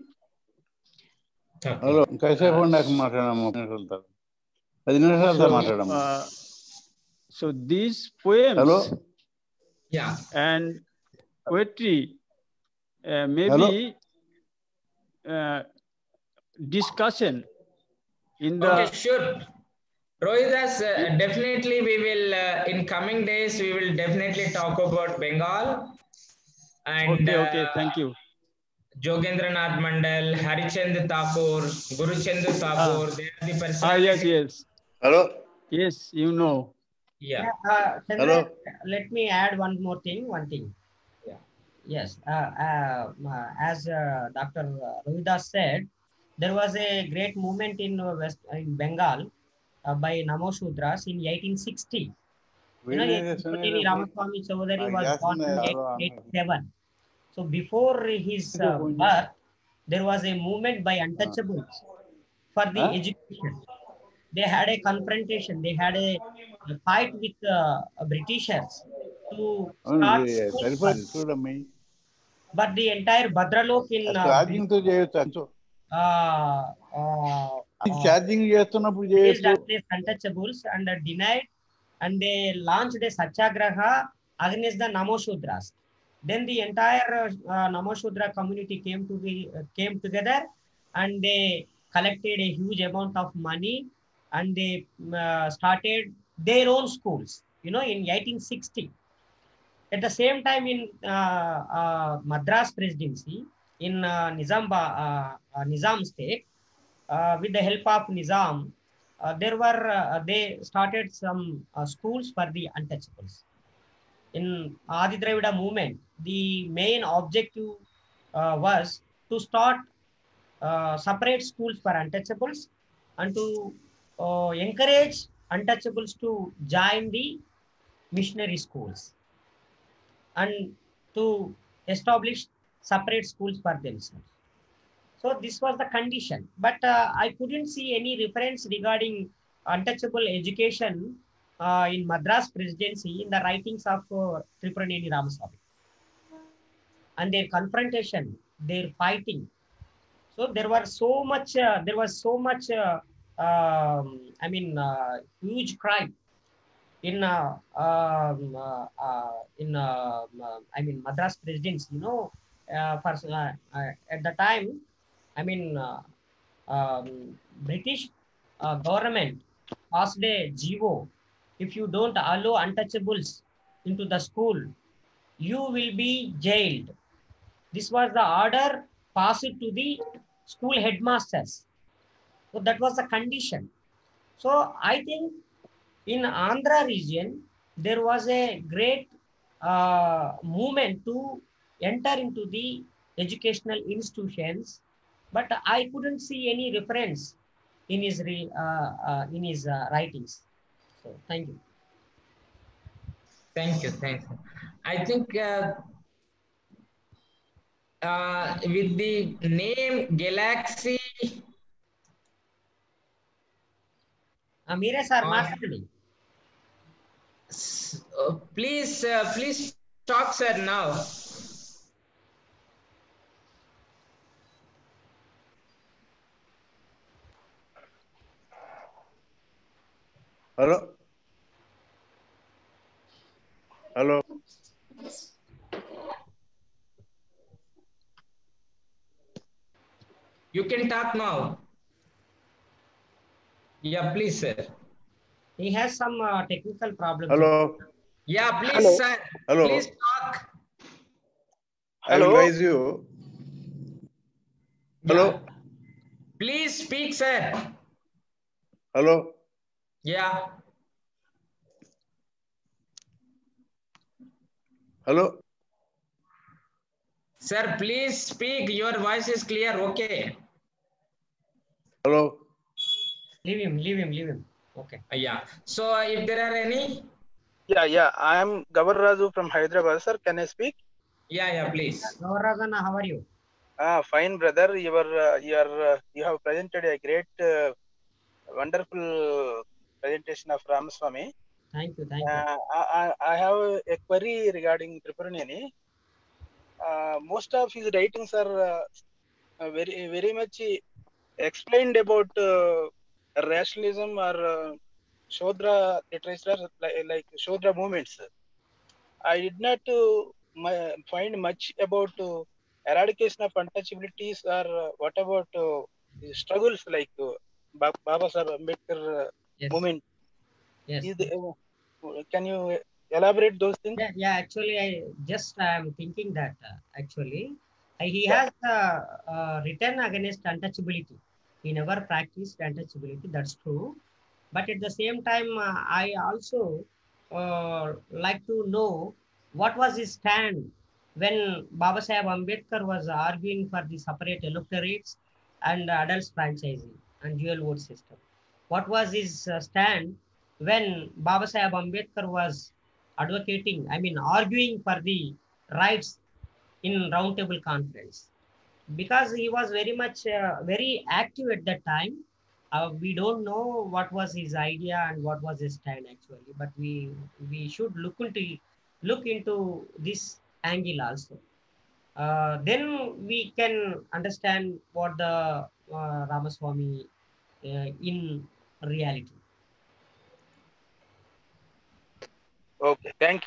Hello. कैसे phone रख मारना मो? So, uh, So these poems Hello? Yeah. and poetry uh, maybe Hello? uh, discussion in the Okay, sure. Rohidas, uh, definitely we will, uh, in coming days, we will definitely talk about Bengal. And okay, okay, uh, thank you. Jogendranath Mandal, Harichand Thakur, Guruchandra Thakur, Ah, they are the ah personalities. yes, yes. Hello? Yes, you know. Yeah. Uh, Chandra, Hello? let me add one more thing. One thing. Yeah. Yes. Uh, uh, uh, as uh, Doctor Rohidas said, there was a great movement in uh, West in Bengal uh, by Namo Shudras in eighteen sixty. You know, Tirupati Ramaswamy Chaudhary was born in eighteen eighty-seven. So before his uh, birth, there was a movement by untouchables for the Huh? education. They had a confrontation. They had a, a fight with uh, Britishers to start schools for them. But the entire Bhadralok in uh, charging తో చేయొచ్చు అంచు uh, uh, uh, charging చేస్తున్నప్పుడు raised చేయొచ్చు against untouchables and uh, denied, and they launched a satyagraha against the Namo Shudras. Then the entire uh, Namo Shudra community came to be uh, came together, and they collected a huge amount of money, and they uh, started their own schools. You know, in eighteen sixty. At the same time, in uh, uh, Madras Presidency, in uh, Nizam, uh, uh, Nizam state, uh, with the help of Nizam, uh, there were uh, they started some uh, schools for the untouchables. In Adi Dravida movement, the main objective uh, was to start uh, separate schools for untouchables and to uh, encourage untouchables to join the missionary schools and to establish separate schools for themselves. So this was the condition, but uh, I couldn't see any reference regarding untouchable education uh, in Madras Presidency in the writings of uh, Tripuraneni Ramaswamy. And their confrontation, their fighting. So there were so much, uh, there was so much, uh, um, I mean, uh, huge crime in, uh, um, uh, uh, in uh, uh, I mean, Madras Presidency, you know, uh, for, uh, uh, at the time, I mean, uh, um, British uh, government passed a G O. If you don't allow untouchables into the school, you will be jailed. This was the order passed to the school headmasters. So that was the condition. So I think in Andhra region, there was a great uh, movement to enter into the educational institutions, but I couldn't see any reference in his re, uh, uh, in his uh, writings. So thank you. Thank you. Thank you. I think uh, uh, with the name Galaxy. Amire sir, maatadandi. Uh, please, uh, please talk, sir, now. Hello? Hello? You can talk now. Yeah, please, sir. He has some uh, technical problems. Hello? Yeah, please, Hello? sir. Hello? Please talk. I will Hello? advise you. Hello? Yeah. Please speak, sir. Hello? Yeah. Hello? Sir, please speak. Your voice is clear. Okay. Hello? Leave him, leave him, leave him. Okay. Uh, yeah. So uh, if there are any. Yeah, yeah. I am Gawar Raju from Hyderabad, sir. Can I speak? Yeah, yeah, please. Gawar Rajana, how are you? Ah, fine, brother. You are, uh, you are, uh, you have presented a great, uh, wonderful presentation of Ramaswamy. Thank you, thank you. Uh, I, I I have a query regarding Tripuraneni. Uh, most of his writings are uh, very, very much explained about uh, rationalism or uh, Shodra literature, like, like Shodra movements. I did not uh, my, find much about uh, eradication of untouchabilities or uh, what about uh, the struggles like uh, Ba- Baba Sahib Ambedkar uh, Yes. movement. Yes. Is the, uh, can you elaborate those things? Yeah, yeah. Actually, I just I'm thinking that uh, actually uh, he Yeah. has uh, uh, written against untouchability. He never practiced untouchability. That's true. But at the same time, uh, I also uh, like to know what was his stand when Baba Sahib Ambedkar was arguing for the separate electorates and adults franchising and dual vote system. What was his uh, stand when Baba Sahib Ambedkar was advocating, I mean, arguing for the rights in roundtable conference? Because he was very much, uh, very active at that time. Uh, we don't know what was his idea and what was his stand actually, but we we should look into look into this angle also. Uh, then we can understand what the uh, Ramaswamy uh, in reality. Okay, thank you.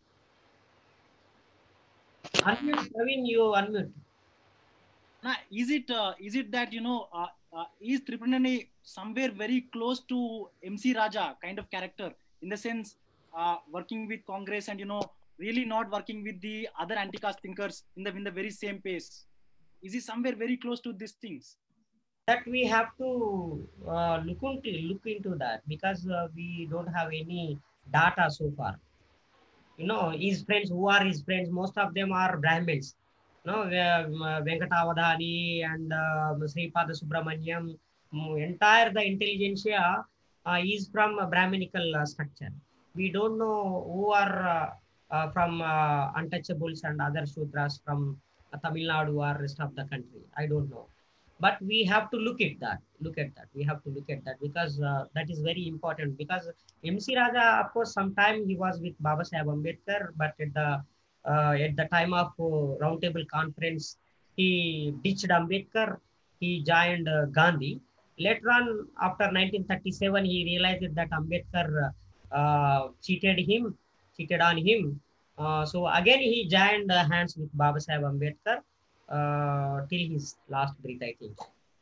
Unmute, Praveen, you unmute. Now, is it uh, is it that you know uh, uh, is Tripunani somewhere very close to M C Raja kind of character in the sense uh, working with Congress and you know really not working with the other anti-caste thinkers in the in the very same pace? Is he somewhere very close to these things? That we have to uh, look into look into that because uh, we don't have any data so far. You know, his friends, who are his friends, most of them are Brahmins. You know, uh, Venkatavadhani and uh, Sripada Subramaniam, mm, entire the intelligentsia uh, is from a Brahminical uh, structure. We don't know who are uh, uh, from uh, untouchables and other Shudras from uh, Tamil Nadu or rest of the country. I don't know. But we have to look at that. Look at that. We have to look at that because uh, that is very important. Because M C Raja, of course, sometime he was with Baba Sahib Ambedkar, but at the uh, at the time of uh, roundtable conference, he ditched Ambedkar. He joined uh, Gandhi. Later on, after nineteen thirty-seven, he realized that Ambedkar uh, cheated him, cheated on him. Uh, so again, he joined uh, hands with Baba Sahib Ambedkar uh, till his last breath, I think.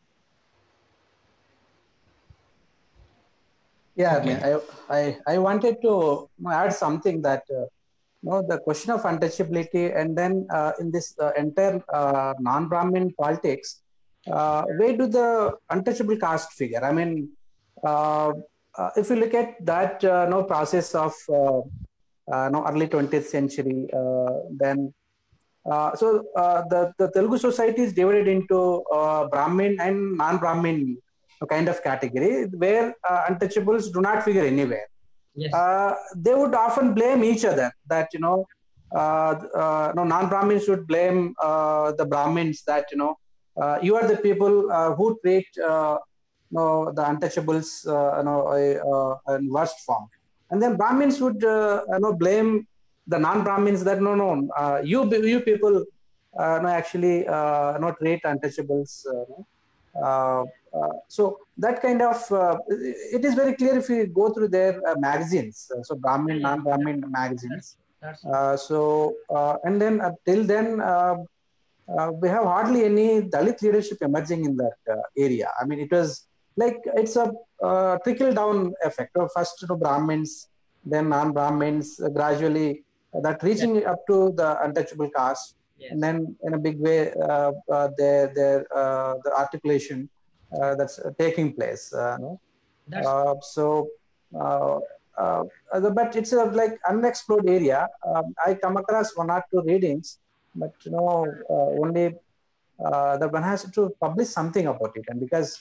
Yeah, I mean, I, I, I wanted to add something that, uh, you know, the question of untouchability and then uh, in this uh, entire uh, non-Brahmin politics, uh, where do the untouchable caste figure? I mean, uh, uh, if you look at that uh, no process of uh, uh, no early twentieth century, uh, then uh, so uh, the, the Telugu society is divided into uh, Brahmin and non-Brahmin kind of category where uh, untouchables do not figure anywhere. Yes. Uh, they would often blame each other that, you know, uh, uh, no, non-Brahmins would blame uh, the Brahmins that, you know, uh, you are the people uh, who treat uh, you know, the untouchables uh, you know, uh, in worst form. And then Brahmins would uh, you know, blame the non-Brahmins that, no, no, uh, you, you people uh, no, actually uh, not treat untouchables. Uh, uh, uh, so that kind of, uh, it is very clear if you go through their uh, magazines, uh, so Brahmin, non-Brahmin magazines. Uh, so, uh, and then uh, till then, uh, uh, we have hardly any Dalit leadership emerging in that uh, area. I mean, it was like, it's a uh, trickle down effect. First to Brahmins, then non-Brahmins, uh, gradually uh, that reaching yes. up to the untouchable caste. Yes. And then in a big way, uh, uh, their, their, uh, the articulation uh, that's taking place. Uh, no? uh, so, uh, uh, but it's a like unexplored area. Um, I come across one or two readings, but you know, uh, only uh, that one has to publish something about it. And because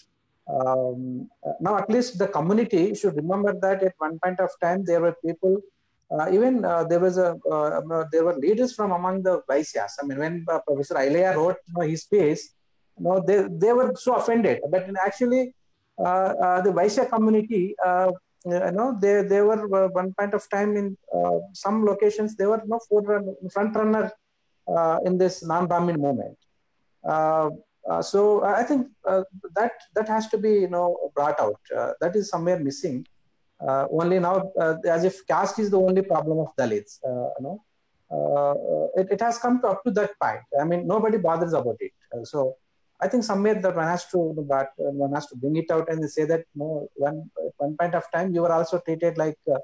um, now at least the community should remember that at one point of time there were people. Uh, even uh, there was a uh, there were leaders from among the Vaisyas. I mean, when uh, Professor Ailaya wrote you know, his piece, you know, they they were so offended. But actually, uh, uh, the Vaishya community, uh, you know, they they were uh, one point of time in uh, some locations they were you know, forerunner, front runner uh, in this non-Brahmin movement. Uh, uh, so I think uh, that that has to be you know brought out. Uh, that is somewhere missing. uh, only now uh, as if caste is the only problem of Dalits. Uh, you know, uh, it, it has come to up to that point. I mean, nobody bothers about it. Uh, so I think somewhere that one has to that one has to bring it out and say that no, one at one point of time you were also treated like uh,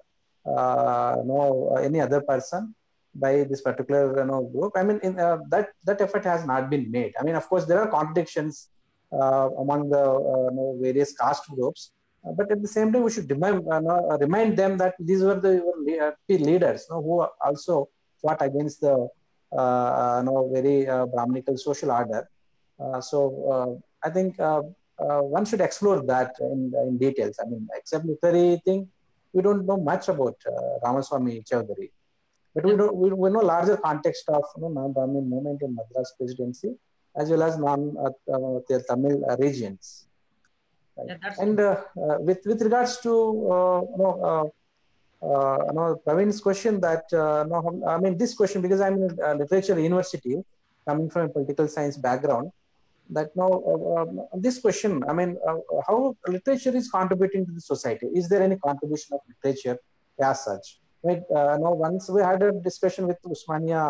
uh, no any other person by this particular you know group. I mean, in, uh, that that effort has not been made. I mean, of course, there are contradictions uh, among the uh, you know, various caste groups. Uh, but at the same time, we should remind, uh, no, uh, remind them that these were the uh, leaders no, who also fought against the uh, no, very uh, Brahminical social order. Uh, so uh, I think uh, uh, one should explore that in, in details. I mean, except literary thing, we don't know much about uh, Ramaswamy Chowdhury. But we, don't, we, we know larger context of you know, non-Brahmin movement in Madras Presidency as well as non-Tamil uh, uh, regions. Right. Yeah, and uh, uh, with with regards to uh, you know, uh, uh, you know Praveen's question that uh, no, I mean this question because I'm in a literature university coming from a political science background. That now uh, uh, this question, I mean, uh, how literature is contributing to the society? Is there any contribution of literature as such? Right? Uh, now, once we had a discussion with Usmania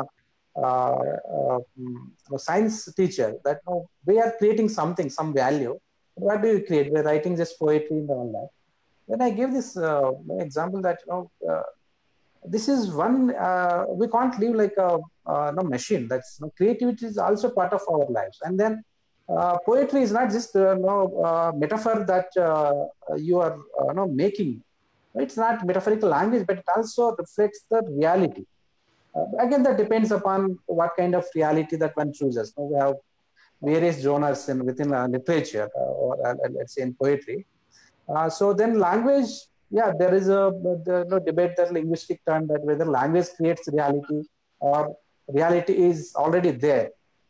uh, uh, science teacher that now we are creating something, some value. What do you create? We're writing just poetry and all that. Then I gave this uh, example that you know uh, this is one uh, we can't live like a uh, no machine. That's you know, creativity is also part of our lives. And then uh, poetry is not just uh, no uh, metaphor that uh, you are uh, no making. It's not metaphorical language, but it also reflects the reality. Uh, again, that depends upon what kind of reality that one chooses. You know, we have various genres in within uh, literature uh, or uh, let's say in poetry. Uh, so then language, yeah, there is a the, no debate that linguistic term that whether language creates reality or reality is already there.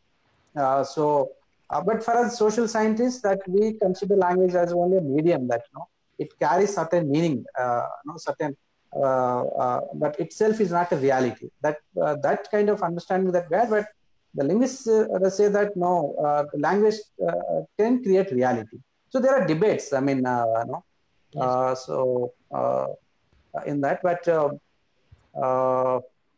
Uh, so, uh, but for us social scientists, that we consider language as only a medium that you know it carries certain meaning, uh, you know, certain, uh, uh, but itself is not a reality. That uh, that kind of understanding that we have, but the linguists uh, say that no, uh, language uh, can create reality. So there are debates. I mean, uh, no, uh, so uh, in that, but uh, uh,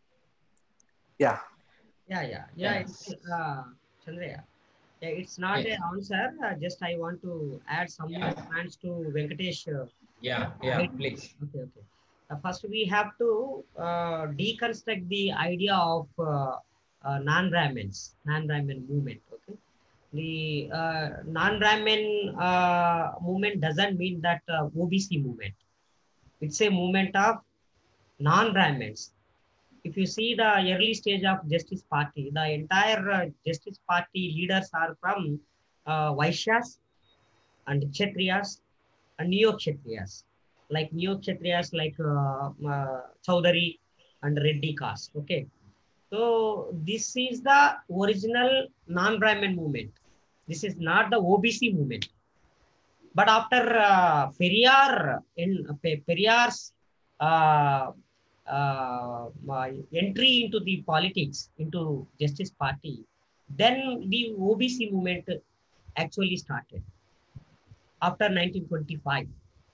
yeah, yeah, yeah, yeah. It's, uh, Chandra, yeah, it's not Yeah. an answer. Uh, just I want to add some Yeah. more points to Venkatesh. Uh, Yeah, yeah, right? please. Okay, okay. Uh, first, we have to uh, deconstruct the idea of uh, uh, non-Brahmins, non-Brahmin movement. Okay, the uh, non-Brahmin uh, movement doesn't mean that uh, O B C movement. It's a movement of non-Brahmins. If you see the early stage of Justice Party, the entire uh, Justice Party leaders are from uh, Vaishyas and Kshatriyas and Neo-Kshatriyas. Like Neo-Kshatriyas like uh, uh, Chowdhury and Reddy caste. Okay. So this is the original non-Brahmin movement. This is not the O B C movement. But after uh, Periyar, in uh, Periyar's uh, uh, entry into the politics, into Justice Party, then the O B C movement actually started after nineteen twenty-five.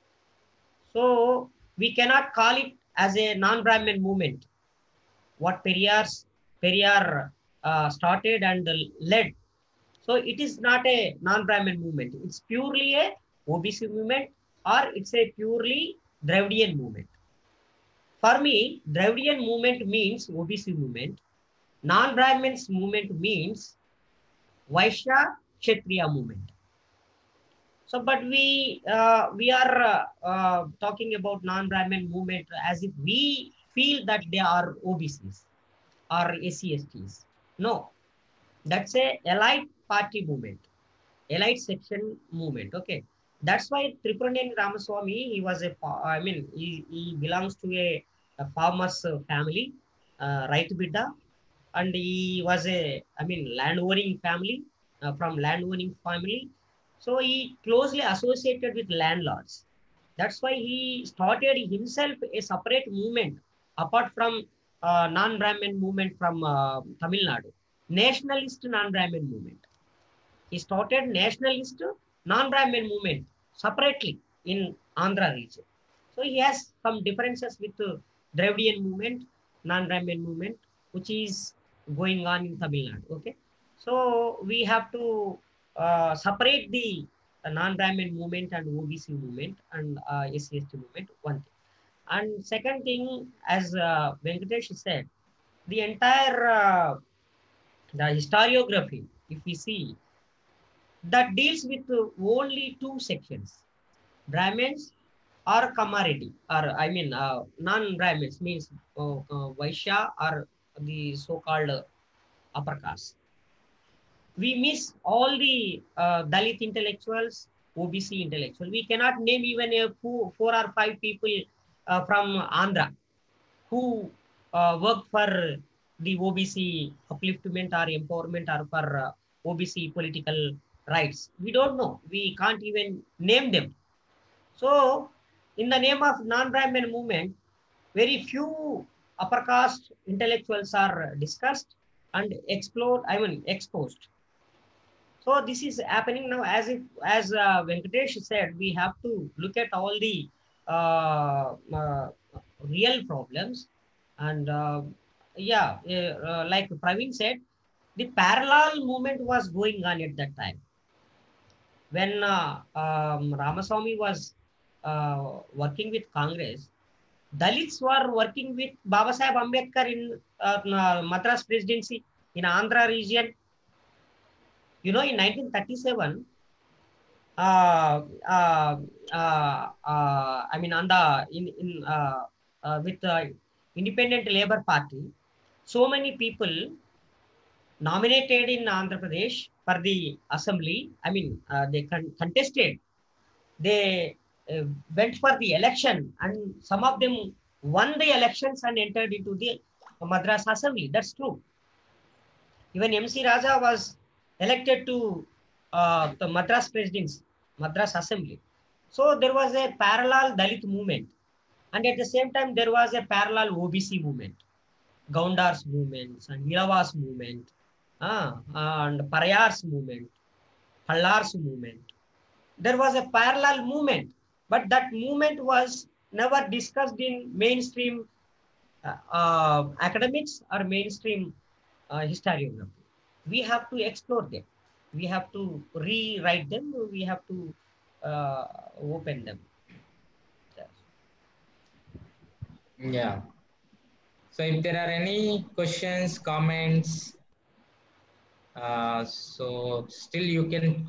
So we cannot call it as a non-Brahmin movement. What Periyar's, Periyar uh, started and led. So it is not a non-Brahmin movement. It's purely a O B C movement or it's a purely Dravidian movement. For me, Dravidian movement means O B C movement. Non-Brahmins movement means Vaishya Kshatriya movement. So, but we uh, we are uh, uh, talking about non-Brahmin movement as if we feel that they are O B Cs or S C S Ts. No, that's a elite party movement, elite section movement. Okay, that's why Tripuraneni Ramaswamy, he was a, I mean, he, he belongs to a, a farmer's family, uh, right bidda, and he was a, I mean, land owning family, uh, from land owning family. So he closely associated with landlords. That's why he started himself a separate movement apart from uh, non-Brahmin movement from uh, Tamil Nadu, nationalist non-Brahmin movement. He started nationalist non-Brahmin movement separately in Andhra region. So So he has some differences with the Dravidian movement, non-Brahmin movement, which is going on in Tamil Nadu. Okay, so we have to uh, separate the uh, non-Brahmin movement and O B C movement and uh, S C S T movement. One thing, and second thing, as uh, Venkatesh said, the entire uh, the historiography, if we see, that deals with uh, only two sections: Brahmins or Kamareddy, or I mean uh, non-Brahmins means uh, uh, Vaishya or the so-called uh, upper caste. We miss all the uh, Dalit intellectuals, O B C intellectuals. We cannot name even a four, four or five people uh, from Andhra who uh, work for the O B C upliftment or empowerment or for uh, O B C political rights. We don't know. We can't even name them. So, in the name of non-Brahmin movement, very few upper caste intellectuals are discussed and explored, I mean, exposed. So, this is happening now. As if, as uh, Venkatesh said, we have to look at all the uh, uh, real problems. And uh, yeah, uh, like Praveen said, the parallel movement was going on at that time. When uh, um, Ramaswamy was uh, working with Congress, Dalits were working with Baba Saheb Ambedkar in uh, Madras Presidency in Andhra region. You know, in nineteen thirty-seven, uh, uh, uh, uh, I mean, on the in in uh, uh, with the Independent Labour Party, so many people nominated in Andhra Pradesh for the assembly. I mean, uh, they con contested. They uh, went for the election, and some of them won the elections and entered into the Madras Assembly. That's true. Even M C Raja was elected to uh, the Madras Presidency, Madras Assembly. So there was a parallel Dalit movement, and at the same time there was a parallel O B C movement, Gaundars movements and Ilavas movement, uh, and Parayars movement, Hallars movement. There was a parallel movement, but that movement was never discussed in mainstream uh, uh, academics or mainstream uh, historiography. We have to explore them. We have to rewrite them. We have to uh, open them. Yeah. So if there are any questions, comments, uh, so still you can.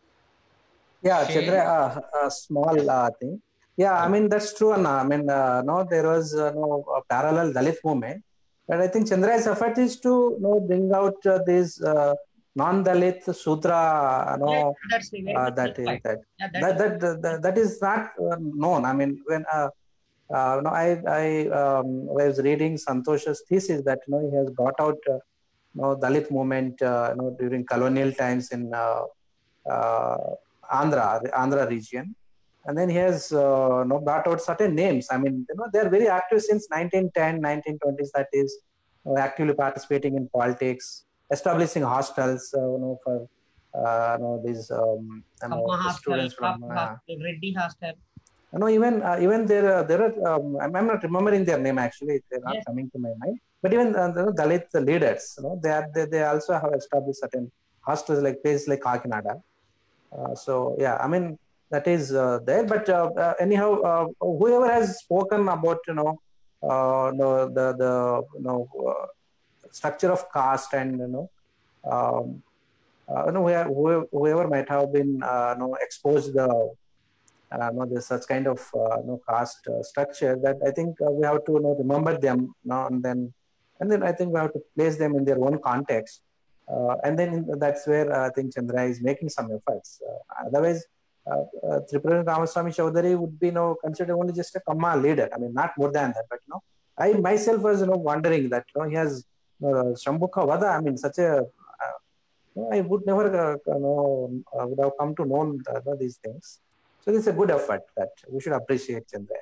Yeah, share. Chandra, uh, a small uh, thing. Yeah, I mean, that's true. Anna. I mean, uh, no, there was uh, no a parallel Dalit movement. But I think Chandra's effort is to you know, bring out uh, these uh, non-Dalit Sutra, you know, Yeah, that's very uh, much that, is, right. that, Yeah, that, that, that, that, that is not uh, known. I mean, when uh, uh, no, I, I um, was reading Santosh's thesis that you know, he has brought out uh, you know, Dalit movement uh, you know, during colonial times in uh, uh, Andhra, Andhra region. And then he has uh, you know, brought out certain names. I mean, you know, they are very active since nineteen ten, nineteen twenties, that is, you know, actively participating in politics, establishing hostels, uh, you know, for uh, you know, these um, you know, Kamma Hostel, students from. Kapu Uh, Hostel, Reddy Hostel. you know, even uh, even there uh, there are um, I'm, I'm not remembering their name actually. They're not Yes. coming to my mind. But even uh, the Dalit leaders, you know, they are they, they also have established certain hostels like places like Kakinada. Uh, so yeah, I mean that is uh, there. But uh, uh, anyhow, uh, whoever has spoken about you know uh, the the, the you know uh, structure of caste and you know um, uh, you know whoever, whoever might have been uh, you know exposed the uh, you know there's such kind of uh, you know caste uh, structure that I think uh, we have to you know remember them you know, and then and then I think we have to place them in their own context. Uh, and then that's where uh, I think Chandra is making some efforts. Uh, otherwise, uh, uh, Tripuran Ramaswamy Chaudhary would be you know, considered only just a Kamma leader. I mean, not more than that. But you know, I myself was you know wondering that you know he has uh, Shambhuka Vada. I mean, such a uh, you know, I would never uh, you know uh, would have come to know uh, these things. So this is a good effort that we should appreciate, Chandra.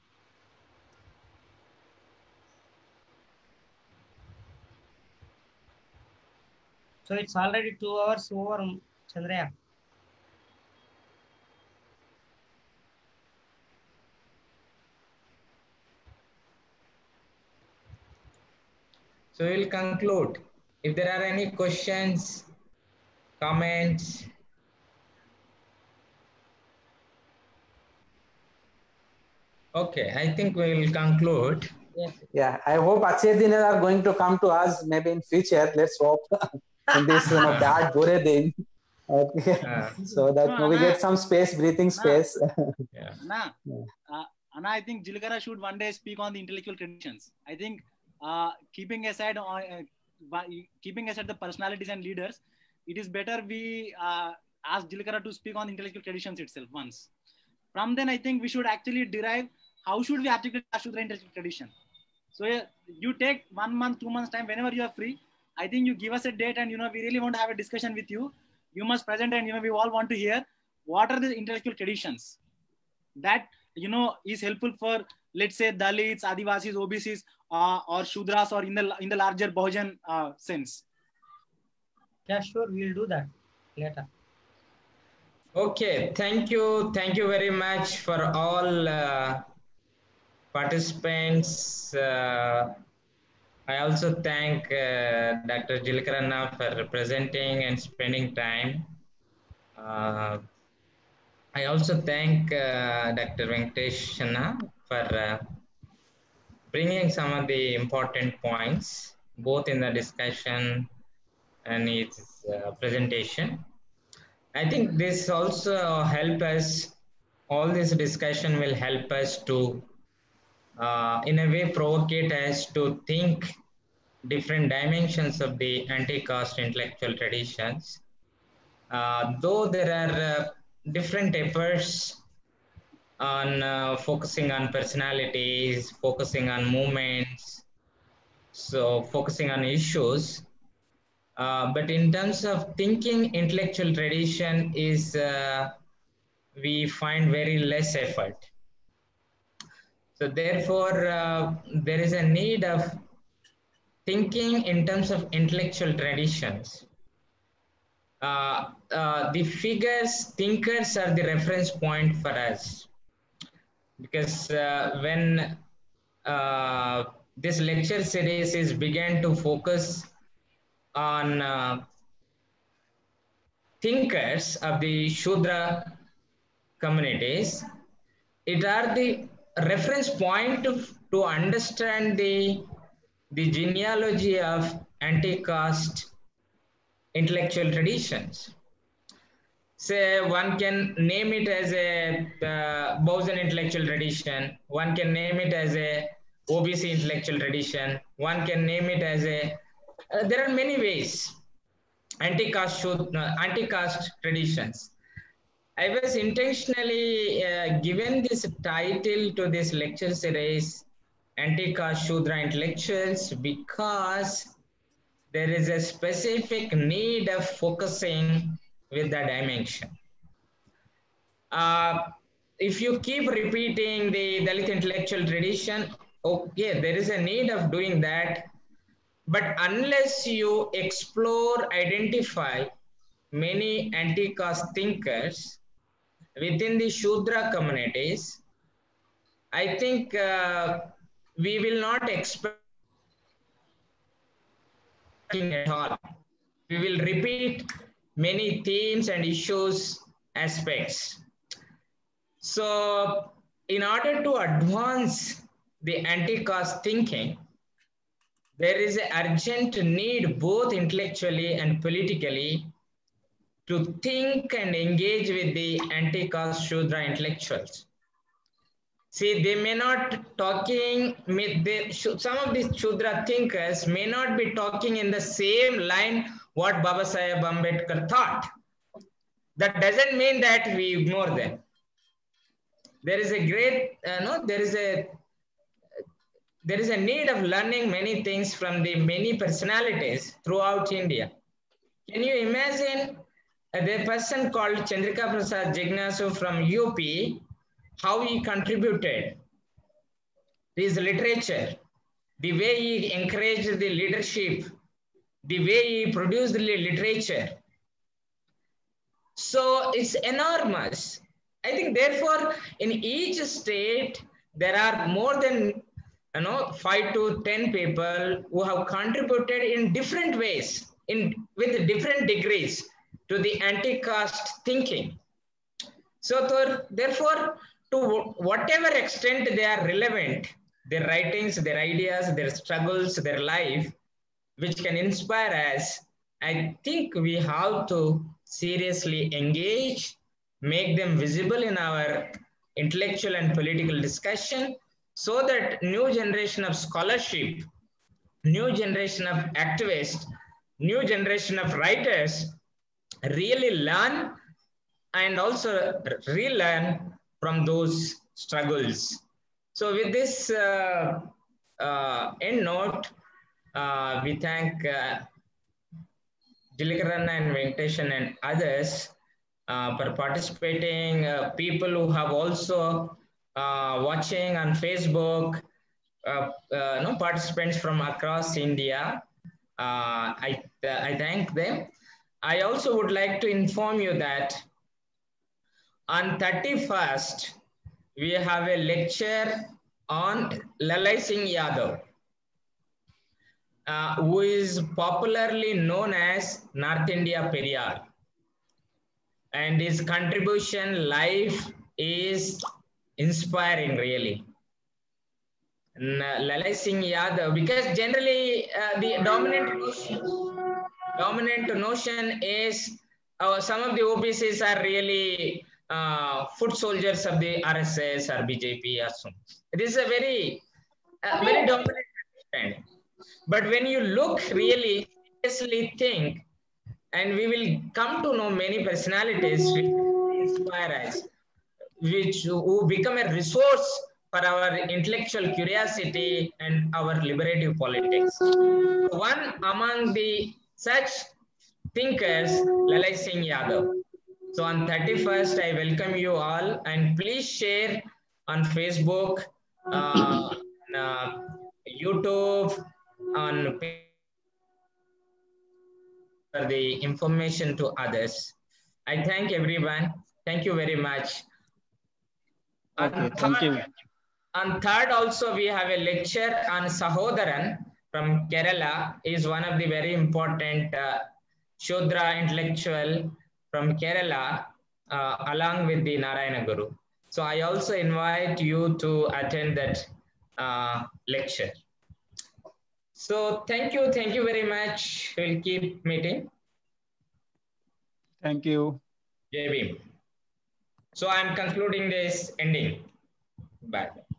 So it's already two hours over, Chandra. So we'll conclude. If there are any questions, comments. Okay, I think we'll conclude. Yes. Yeah, I hope Achhe Din are going to come to us maybe in future. Let's hope in this you know bad Bure Din. Okay, uh, so that No, we Anna. get some space, breathing space. yeah. Nah, Yeah. uh, Anna, I think Jilakara should one day speak on the intellectual traditions. I think uh, keeping aside on uh, by- keeping aside the personalities and leaders, it is better we uh, ask Jilakara to speak on intellectual traditions itself once. From then, I think we should actually derive how should we articulate Ashudra intellectual tradition. So yeah, you take one month, two months time, whenever you are free. I think you give us a date, and you know we really want to have a discussion with you. You must present, and you know we all want to hear what are the intellectual traditions that you know is helpful for, let's say, Dalits, Adivasis, O B Cs, uh, or Shudras, or in the in the larger Bahujan uh, sense. Yeah, sure, we'll do that later. Okay, thank you. Thank you very much for all uh, participants. Uh, I also thank uh, Doctor Jilakaranna for presenting and spending time. Uh, I also thank uh, Doctor Venkateshana for uh, bringing some of the important points, both in the discussion and its uh, presentation. I think this also help us, all this discussion will help us to, uh, in a way, provocate us to think different dimensions of the anti-caste intellectual traditions. Uh, though there are uh, different efforts on uh, focusing on personalities, focusing on movements, so focusing on issues, uh, but in terms of thinking, intellectual tradition is, uh, we find very less effort. So therefore, uh, there is a need of thinking in terms of intellectual traditions. Uh, uh, the figures, thinkers are the reference point for us. Because uh, when uh, this lecture series is began to focus on uh, thinkers of the Shudra communities, it are the reference point to, to understand the, the genealogy of anti-caste intellectual traditions. Say one can name it as a uh, Bahujan intellectual tradition, one can name it as a O B C intellectual tradition, one can name it as a, uh, there are many ways, anti-caste uh, anti-caste traditions. I was intentionally uh, given this title to this lecture series, Anti-Caste Shudra Intellectuals, because there is a specific need of focusing with the dimension. Uh, if you keep repeating the Dalit intellectual tradition, okay, there is a need of doing that. But unless you explore, identify many anti-caste thinkers within the Shudra communities, I think uh, we will not expect at all. We will repeat many themes and issues, aspects. So in order to advance the anti-caste thinking, there is an urgent need both intellectually and politically to think and engage with the anti-caste Shudra intellectuals. See, they may not talking, they, some of these Shudra thinkers may not be talking in the same line what Babasaheb Ambedkar thought. That doesn't mean that we ignore them. There is a great, uh, no, there is a, there is a need of learning many things from the many personalities throughout India. Can you imagine uh, the person called Chandrika Prasad Jignasu from U P, how he contributed his literature, the way he encouraged the leadership, the way he produced the literature. So it's enormous. I think therefore in each state, there are more than you know, five to ten people who have contributed in different ways, in with different degrees to the anti-caste thinking. So to, therefore, to whatever extent they are relevant, their writings, their ideas, their struggles, their life, which can inspire us, I think we have to seriously engage, make them visible in our intellectual and political discussion, so that new generation of scholarship, new generation of activists, new generation of writers really learn and also relearn from those struggles. So with this uh, uh, end note, uh, we thank uh, Jilakaran and Venkateshan and others uh, for participating, uh, people who have also uh, watching on Facebook, uh, uh, no participants from across India. Uh, I, uh, I thank them. I also would like to inform you that on thirty-first, we have a lecture on Lalai Singh Yadav, uh, who is popularly known as North India Periyar. And his contribution life is inspiring, really. Lalai Singh Yadav, because generally uh, the dominant notion, dominant notion is uh, some of the O B Cs are really uh, foot soldiers of the R S S or B J P or so. It is a very, uh, very dominant understanding. But when you look really seriously think, and we will come to know many personalities which inspire us, which who become a resource for our intellectual curiosity and our liberative politics. One among the such thinkers, Lalai Singh Yadav. So on thirty-first, I welcome you all, and please share on Facebook, uh, on, uh, YouTube, on for the information to others. I thank everyone. Thank you very much. Okay, on, thank third, you. on third also, we have a lecture on Sahodaran from Kerala. He is one of the very important uh, Shudra intellectual from Kerala, uh, along with the Narayana Guru. So I also invite you to attend that uh, lecture. So thank you, thank you very much. We'll keep meeting. Thank you. Jai Bhim. So I'm concluding this ending. Bye.